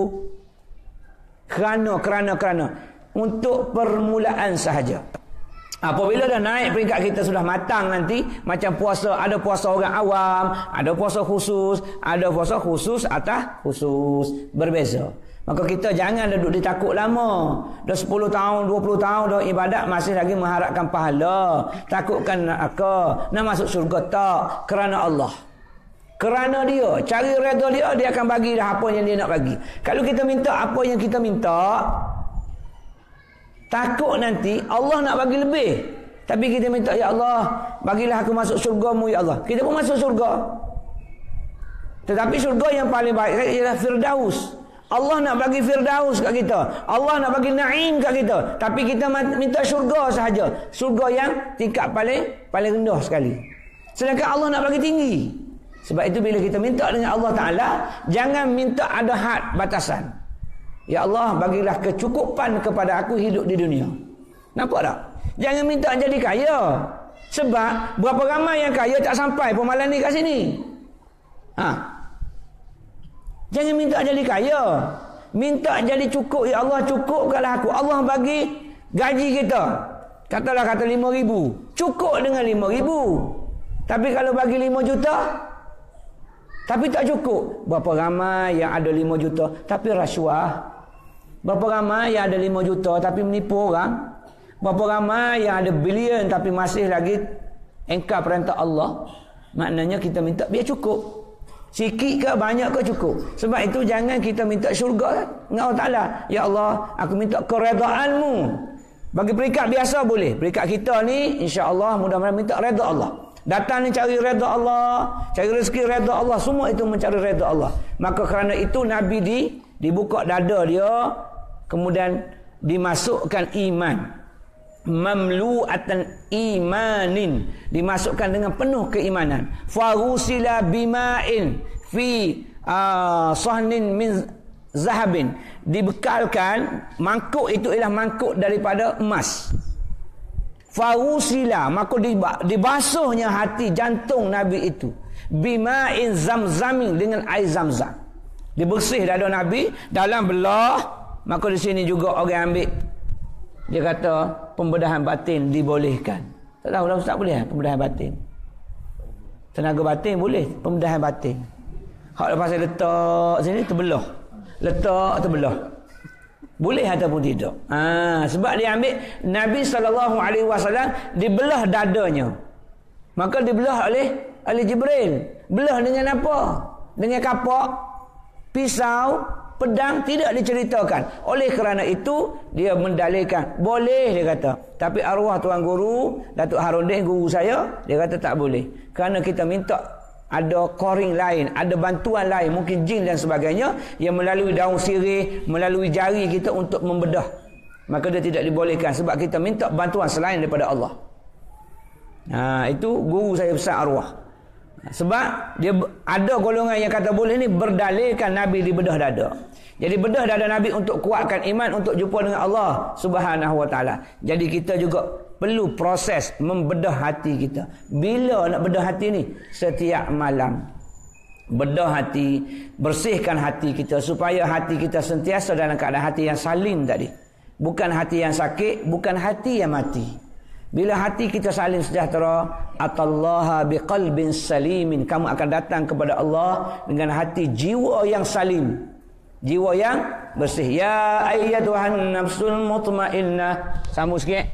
Kerana, kerana, kerana. Untuk permulaan sahaja. Apabila dah naik peringkat kita sudah matang nanti, macam puasa, ada puasa orang awam, ada puasa khusus, ada puasa khusus atas khusus, berbeza. Maka kita jangan duduk ditakut lama. Dah sepuluh tahun, dua puluh tahun dah ibadat, masih lagi mengharapkan pahala. Takutkan neraka, nak masuk syurga tak? Kerana Allah. Kerana dia, cari redha dia, dia akan bagi dah apa yang dia nak bagi. Kalau kita minta apa yang kita minta, takut nanti Allah nak bagi lebih. Tapi kita minta, ya Allah, bagilah aku masuk syurga-Mu, ya Allah. Kita pun masuk syurga. Tetapi syurga yang paling baik ialah Firdaus. Allah nak bagi Firdaus kat kita. Allah nak bagi Naim kat kita. Tapi kita minta syurga sahaja. Syurga yang tingkat paling paling rendah sekali. Sedangkan Allah nak bagi tinggi. Sebab itu bila kita minta dengan Allah Ta'ala, jangan minta ada had batasan. Ya Allah, bagilah kecukupan kepada aku hidup di dunia. Nampak tak? Jangan minta jadi kaya. Sebab berapa ramai yang kaya tak sampai pun malam ni kat sini. Ha. Jangan minta jadi kaya. Minta jadi cukup. Ya Allah, cukupkanlah aku. Allah bagi gaji kita. Katalah kata lima ribu. Cukup dengan lima ribu. Tapi kalau bagi lima juta, Tapi tak cukup. Berapa ramai yang ada lima juta tapi rasuah. Berapa ramai yang ada lima juta tapi menipu orang. Berapa ramai yang ada bilion tapi masih lagi engkar perintah Allah. Maknanya kita minta biar cukup. Sikit ke banyak ke cukup. Sebab itu jangan kita minta syurga dengan Allah Ta'ala. Ya Allah, aku minta keredaanmu. Bagi peringkat biasa boleh. Peringkat kita ni insya-Allah mudah-mudahan minta redha Allah. Datang ni cari redha Allah, cari rezeki redha Allah, semua itu mencari redha Allah. Maka kerana itu Nabi di dibuka dada dia, kemudian dimasukkan iman. Mamlu'atan imanin, dimasukkan dengan penuh keimanan. Farusila bima'in fi uh, sahnin min zahabin, dibekalkan mangkuk itu ialah mangkuk daripada emas. Farusila, maka dibasuhnya hati jantung Nabi itu bima'in zamzamin, dengan air zam-zam. Dibersih dada Nabi dalam belah. Maka di sini juga orang ambil, dia kata pembedahan batin dibolehkan. Tak tahu dah ustaz boleh eh? Pembedahan batin, tenaga batin boleh, pembedahan batin. Hak lepas saya letak sini terbelah, letak terbelah, boleh ataupun tidak. Ha, sebab dia ambil Nabi sallallahu alaihi wasallam dibelah dadanya. Maka dibelah oleh oleh Jibril. Belah dengan apa? Dengan kapak, pisau, pedang, tidak diceritakan. Oleh kerana itu dia mendalilkan boleh, dia kata. Tapi arwah tuan guru Datuk Harudin, guru saya, dia kata tak boleh. Kerana kita minta ada koring lain, ada bantuan lain, mungkin jin dan sebagainya, yang melalui daun sirih, melalui jari kita untuk membedah. Maka dia tidak dibolehkan sebab kita minta bantuan selain daripada Allah. Ha, itu guru saya besar arwah. Sebab dia ada golongan yang kata boleh ni berdalilkan Nabi dibedah dada. Jadi bedah dada Nabi untuk kuatkan iman, untuk jumpa dengan Allah Subhanahu wa taala. Jadi kita juga perlu proses membedah hati kita. Bila nak bedah hati ni? Setiap malam. Bedah hati, bersihkan hati kita supaya hati kita sentiasa dalam keadaan hati yang salim tadi. Bukan hati yang sakit, bukan hati yang mati. Bila hati kita salim sejahtera, atallaha biqalbin salimin, kamu akan datang kepada Allah dengan hati jiwa yang salim, jiwa yang bersih. Ya ayyatuhan nafsul mutmainnah. Sambung sikit.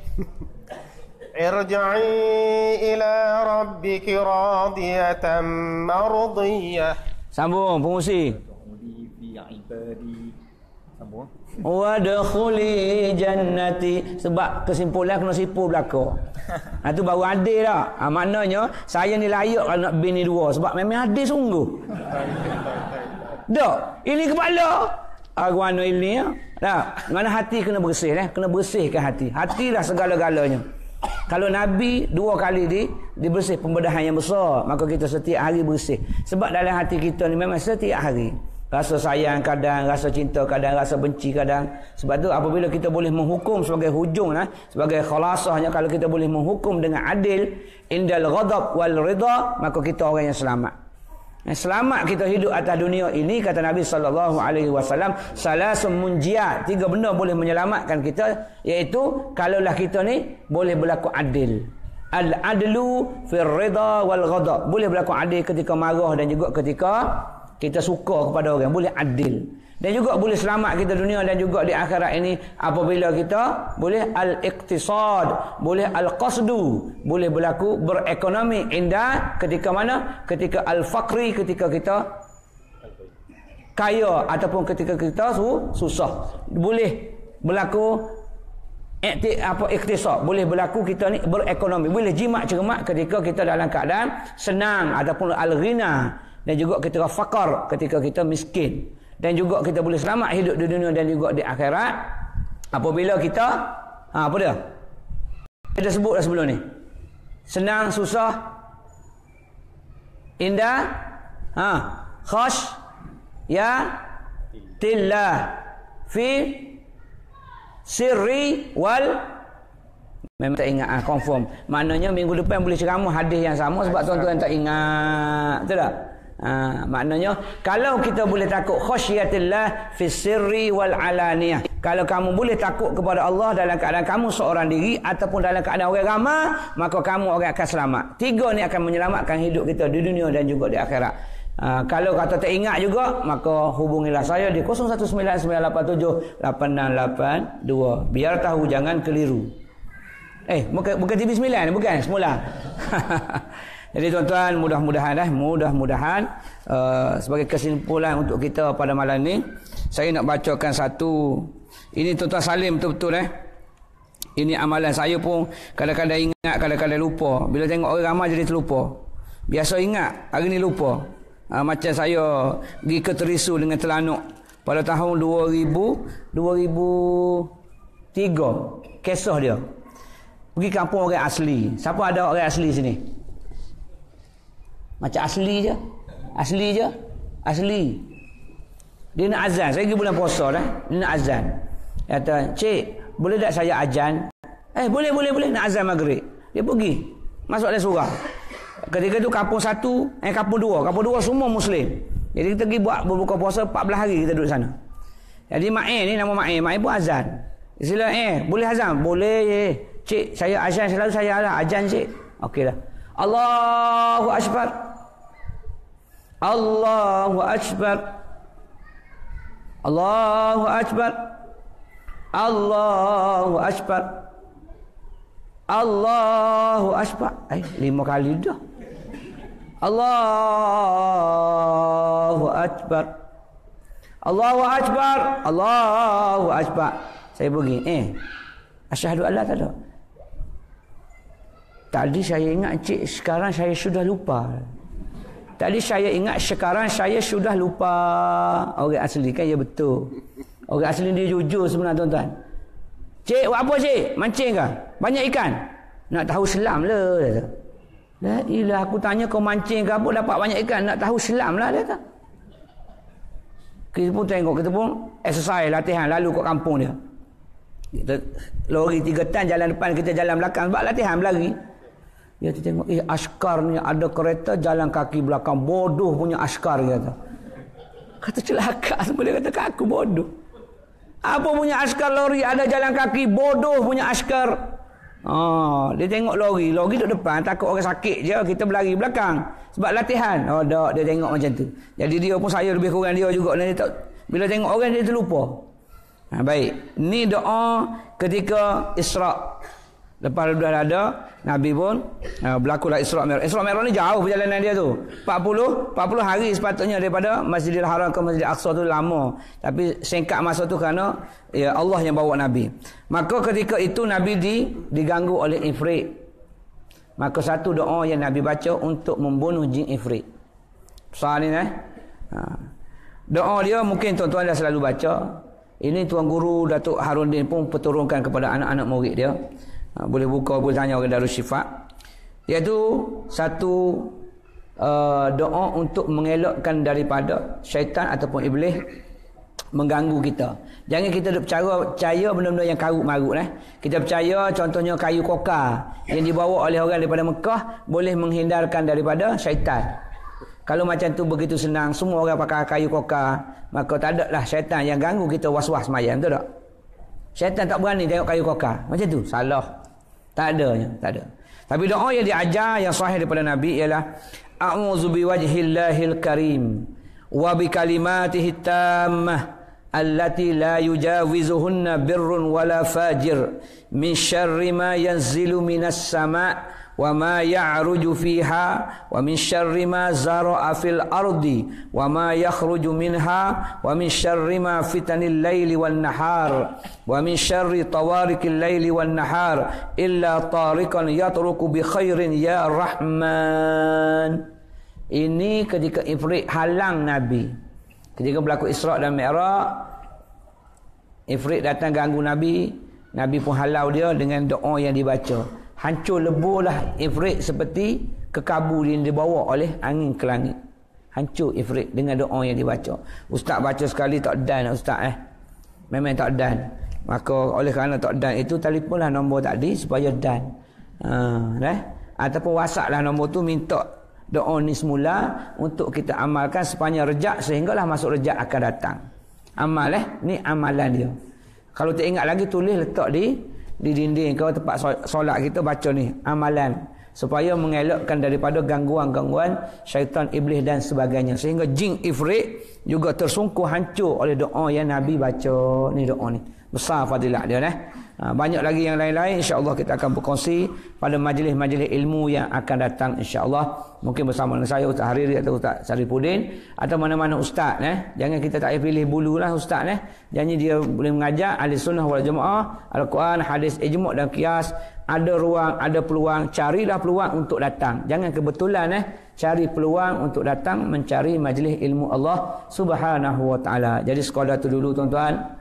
Irja'i ila rabbiki radiyatan mardiyah. Sambung pengusi. Sambung. Wadkhuli jannati. Sebab kesimpulan kena sipu belaka. Ha, tu baru adil dah. Ha, maknanya saya ni layak kalau nak bini dua. Sebab memang adil sungguh. Dak, ini kepala. Aguano ini ya. Dah, mana hati kena bersih eh? Kena bersihkan hati. Hatilah segala-galanya. Kalau Nabi dua kali di dibersih pembedahan yang besar, maka kita setiap hari bersih. Sebab dalam hati kita ni memang setiap hari rasa sayang kadang, rasa cinta kadang, rasa benci kadang. Sebab tu apabila kita boleh menghukum sebagai hujung nah, sebagai khalasahnya, kalau kita boleh menghukum dengan adil, indal ghadab wal ridha, maka kita orang yang selamat. Selamat kita hidup atas dunia ini, kata Nabi sallallahu alaihi wasallam, salasun munjiat, tiga benda boleh menyelamatkan kita, iaitu kalaulah kita ni boleh berlaku adil. Al-adlu fir ridha wal ghadab, boleh berlaku adil ketika marah dan juga ketika kita suka kepada orang, boleh adil. Dan juga boleh selamat kita dunia dan juga di akhirat ini apabila kita boleh al-iqtisad, boleh al-qasdu, boleh berlaku berekonomi indah ketika mana? Ketika al-faqri, ketika kita kaya ataupun ketika kita susah. Boleh berlaku ikti, apa iqtisad, boleh berlaku kita ni berekonomi, boleh jimat cermat ketika kita dalam keadaan senang ataupun al-ghina, dan juga ketika fakar, ketika kita miskin. Dan juga kita boleh selamat hidup di dunia dan juga di akhirat apabila kita ha, apa dia? Kita sebut dah sebelum ni. Senang, susah, indah, ha, khash, ya, tillah, fi, sirri, wal. Memang tak ingat ah, confirm. Maknanya minggu depan boleh ceramah hadis yang sama sebab tuan-tuan tak ingat. Betul tak? Ha, maknanya kalau kita boleh takut khasyiatillah fi sirri wal alaniyah, kalau kamu boleh takut kepada Allah dalam keadaan kamu seorang diri ataupun dalam keadaan orang ramai, maka kamu orang akan selamat. Tiga ni akan menyelamatkan hidup kita di dunia dan juga di akhirat. Ha, kalau kata tak ingat juga, maka hubungilah saya di kosong satu sembilan sembilan lapan tujuh lapan enam lapan dua. Biar tahu, jangan keliru. Eh, bukan, bukan T V sembilan, bukan, semula. Jadi tuan-tuan, mudah-mudahan eh, mudah-mudahan uh, sebagai kesimpulan untuk kita pada malam ni, saya nak bacakan satu. Ini tuan-tuan salim betul-betul eh. Ini amalan saya pun kadang-kadang ingat, kadang-kadang lupa. Bila tengok orang ramai jadi terlupa. Biasa ingat, hari ni lupa. Ha, macam saya pergi ke Terisu dengan Telanuk pada tahun dua ribu, dua ribu tiga. Kisah dia. Pergi kampung orang asli. Siapa ada orang asli sini? Macam asli je. Asli je. Asli. Dia nak azan. Saya pergi bulan puasa dah. Dia nak azan. Dia kata, "Cik, boleh tak saya azan?" Eh, boleh, boleh, boleh. Nak azan maghrib. Dia pergi. Masuk dalam surau. Ketika tu kampung satu, eh kampung dua. Kampung dua semua Muslim. Jadi kita pergi buat berbuka puasa empat belas hari kita duduk sana. Jadi Ma'in ni, nama Ma'in. Ma'in pun azan. Sila, eh, boleh azan? Boleh, eh. Cik, saya azan selalu saya lah. Azan, cik. Okey dah. Allahu Akbar. Allahu Akbar. Allahu Akbar. Allahu Akbar. Allahu Akbar. Eh, lima kali dah. Allahu Akbar. Allahu Akbar. Allahu Akbar. Saya pergi. Eh, asyhadu alla tak ada. Tadi saya ingat, cik, sekarang saya sudah lupa. Tadi saya ingat, sekarang saya sudah lupa. Orang asli kan, ya betul. Orang asli dia jujur sebenarnya tuan-tuan. Cik, buat apa cik? Mancing ke? Banyak ikan? Nak tahu selam lah. Dah ilah, aku tanya kau mancing ke apa dapat banyak ikan? Nak tahu selam lah dia kata. Kita pun tengok, kita pun exercise, latihan, lalu kat kampung dia. Kita lori tiga tan jalan depan, kita jalan belakang sebab latihan berlari. Dia tengok, eh askar ni ada kereta jalan kaki belakang, bodoh punya askar dia kata. Kata celaka, boleh kata kat aku bodoh. Apa punya askar lori ada jalan kaki, bodoh punya askar. Oh, dia tengok lori, lori duduk depan, takut orang sakit je, kita berlari belakang sebab latihan. Oh, dak, dia tengok macam tu. Jadi dia pun, saya lebih kurang dia juga, dia tak, bila tengok orang dia terlupa. Ha, baik, ni doa ketika Isra. Lepas dah ada, Nabi pun uh, berlakulah Isra Mi'raj. Isra Mi'raj ni jauh perjalanan dia tu. empat puluh hari sepatutnya daripada Masjidil Haram ke Masjidil Aqsa tu lama. Tapi singkat masa tu kerana ya Allah yang bawa Nabi. Maka ketika itu Nabi di, diganggu oleh Ifrit. Maka satu doa yang Nabi baca untuk membunuh jin Ifrit. Besar ni eh. Ha. Doa dia mungkin tuan-tuan dah selalu baca. Ini Tuan Guru Datuk Harudin pun perturunkan kepada anak-anak murid dia. Ha, boleh buka, boleh tanya orang Darul Syifa. Iaitu satu uh, doa untuk mengelakkan daripada syaitan ataupun iblis mengganggu kita. Jangan kita percaya, percaya benda-benda yang karut-marut eh. Kita percaya contohnya kayu kokar yang dibawa oleh orang daripada Mekah boleh menghindarkan daripada syaitan. Kalau macam tu begitu senang, semua orang pakai kayu kokar, maka tak ada lah syaitan yang ganggu kita was-was semayang, betul tak? Syaitan tak berani tengok kayu kokar. Macam tu, salah. Tak ada, tak ada. Tapi doa yang diajar yang sahih daripada Nabi ialah a'udzu biwajhillahil karim wa bikalimatihi tammah allati la yujawizuhunna birrun wala fajir min syarri ma yanzilu minas sama' wa ma ya'ruju fiha wa min syarri ma zara'a fil ardi wa ma yakhruju minha wa min syarri ma fitanil laili wan nahar wa min syarri tawarikil laili wan nahar illa tariqan yatruku bi khairin ya rahman. Ini ketika Ifrit halang Nabi ketika berlaku Isra dan Mi'raj. Ifrit datang ganggu Nabi, Nabi pun halau dia dengan doa yang dibaca. Hancur leburlah Ifrit seperti kekabu yang dibawa oleh angin ke langit. Hancur Ifrit dengan doa yang dibaca. Ustaz baca sekali tak dan ustaz eh. Memang tak dan. Maka oleh kerana tak dan itu, telefonlah nombor tadi supaya dan. Ha, eh? Ataupun WhatsApp lah nombor tu, minta doa ni semula untuk kita amalkan sepanjang Rejab sehinggalah masuk Rejab akan datang. Amal eh, ni amalan dia. Kalau tak ingat lagi, tulis letak di di dinding kau tempat solat kita, baca ni amalan supaya mengelakkan daripada gangguan-gangguan syaitan, iblis dan sebagainya, sehingga jin ifrit juga tersungkur hancur oleh doa yang Nabi baca ni. Doa ni besar fadilat dia eh? Ha, banyak lagi yang lain-lain, insya-Allah kita akan berkongsi pada majlis-majlis ilmu yang akan datang, insya-Allah. Mungkin bersama dengan saya Ustaz Hariri atau Ustaz Saripudin atau mana-mana ustaz eh. Jangan kita tak payah pilih bulu lah ustaz eh. Jangan dia boleh mengajar ahli sunnah wal jamaah, Al-Quran, hadis, ijma' dan qiyas. Ada ruang, ada peluang, carilah peluang untuk datang. Jangan kebetulan eh, cari peluang untuk datang mencari majlis ilmu Allah Subhanahu wa taala. Jadi sekadar tu dulu tuan-tuan.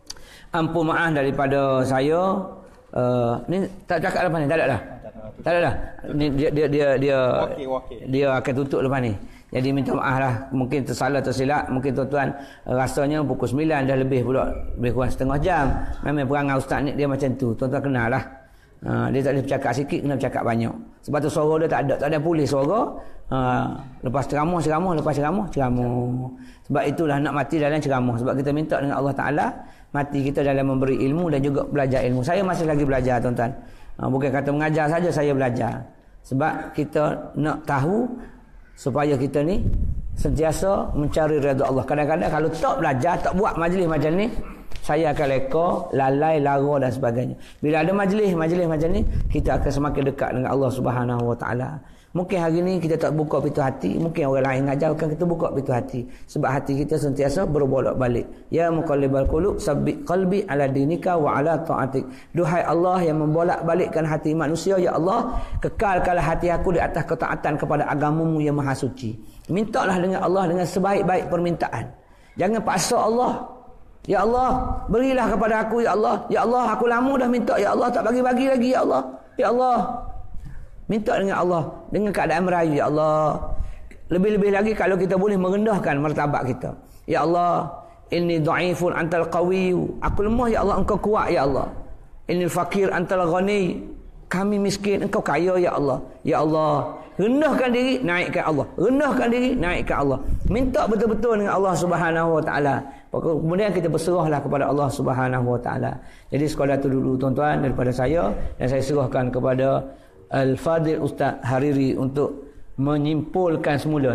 Ampun maaf daripada saya. Uh, ni tak cakap lepas ni, tak ada dah. Tak ada dah. Ni dia dia dia dia, okay, okay. dia akan tutup lepas ni. Jadi minta maaf lah, mungkin tersalah tersilap, mungkin tuan-tuan rasanya pukul sembilan dah lebih pula, lebih kurang setengah jam. Memang perangai ustaz ni dia macam tu. Tuan-tuan kenal lah. Ha, dia tak boleh bercakap sikit, kena bercakap banyak. Sebab tu suara dia tak ada, tak ada pulih suara. Ha, lepas ceramah, ceramah, lepas ceramah, ceramah. Sebab itulah nak mati dalam ceramah. Sebab kita minta dengan Allah Ta'ala, mati kita dalam memberi ilmu dan juga belajar ilmu. Saya masih lagi belajar tuan-tuan. Ha, bukan kata mengajar saja, saya belajar. Sebab kita nak tahu supaya kita ni sentiasa mencari redha Allah. Kadang-kadang kalau tak belajar, tak buat majlis macam ni, saya akan leka, lalai, lara dan sebagainya. Bila ada majlis-majlis macam ni, kita akan semakin dekat dengan Allah Subhanahu Wa Taala. Mungkin hari ni kita tak buka pintu hati, mungkin orang lain ngajar, kan kita buka pintu hati. Sebab hati kita sentiasa berbolak-balik. Ya muqallibal qulub, sabbit qalbi ala dinika wa ala ta'atik. Duhai Allah yang membolak-balikkan hati manusia, ya Allah, kekalkanlah hati aku di atas ketaatan kepada agamamu yang maha suci. Mintalah dengan Allah dengan sebaik-baik permintaan. Jangan paksa Allah. Ya Allah, berilah kepada aku, ya Allah. Ya Allah, aku lama dah minta, ya Allah, tak bagi-bagi lagi, ya Allah. Ya Allah. Minta dengan Allah dengan keadaan merayu, ya Allah. Lebih-lebih lagi kalau kita boleh merendahkan martabat kita. Ya Allah, inni dhaifun antal qawiyyu. Aku lemah, ya Allah, engkau kuat, ya Allah. Inni fakir antal ghani. Kami miskin, engkau kaya, ya Allah. Ya Allah, rendahkan diri, naikkan Allah. Rendahkan diri, naikkan Allah. Minta betul-betul dengan Allah Subhanahu Wa Taala. Kemudian kita berserahlah kepada Allah Subhanahu Wa Taala. Jadi sekadar itu dulu tuan-tuan daripada saya, dan saya serahkan kepada Al-Fadil Ustaz Hariri untuk menyimpulkan semula.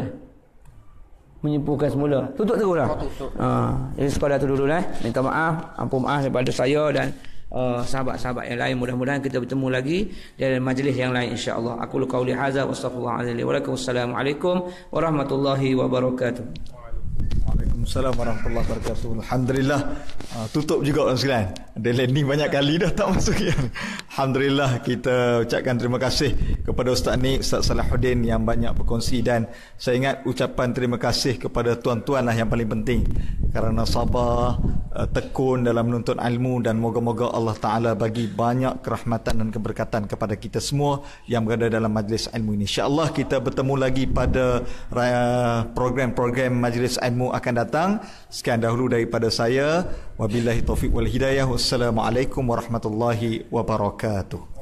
Menyimpulkan semula. Tutup terus lah. Ha, jadi sekadar itu dulu eh. Minta maaf, ampun maaf daripada saya dan uh, sahabat-sahabat yang lain. Mudah-mudahan kita bertemu lagi dalam majlis yang lain, insya-Allah. Aku lu qauli hadza wa astaghfirullahalazim wa lakum. Wassalamualaikum warahmatullahi wabarakatuh. Waalaikumsalam warahmatullahi wabarakatuh. Alhamdulillah. Uh, tutup juga orang sekalian. Ada landing banyak kali dah tak masuk ya. Alhamdulillah, kita ucapkan terima kasih kepada Ustaz Nik, Ustaz Salahuddin yang banyak berkongsi, dan saya ingat ucapan terima kasih kepada tuan-tuan lah yang paling penting, kerana sabar, uh, tekun dalam menuntut ilmu, dan moga-moga Allah Ta'ala bagi banyak kerahmatan dan keberkatan kepada kita semua yang berada dalam majlis ilmu ini. InsyaAllah kita bertemu lagi pada uh, program-program majlis ilmu akan datang. Sekian dahulu daripada saya. Wabillahi taufiq wal hidayah. Wassalamualaikum warahmatullahi wabarakatuh.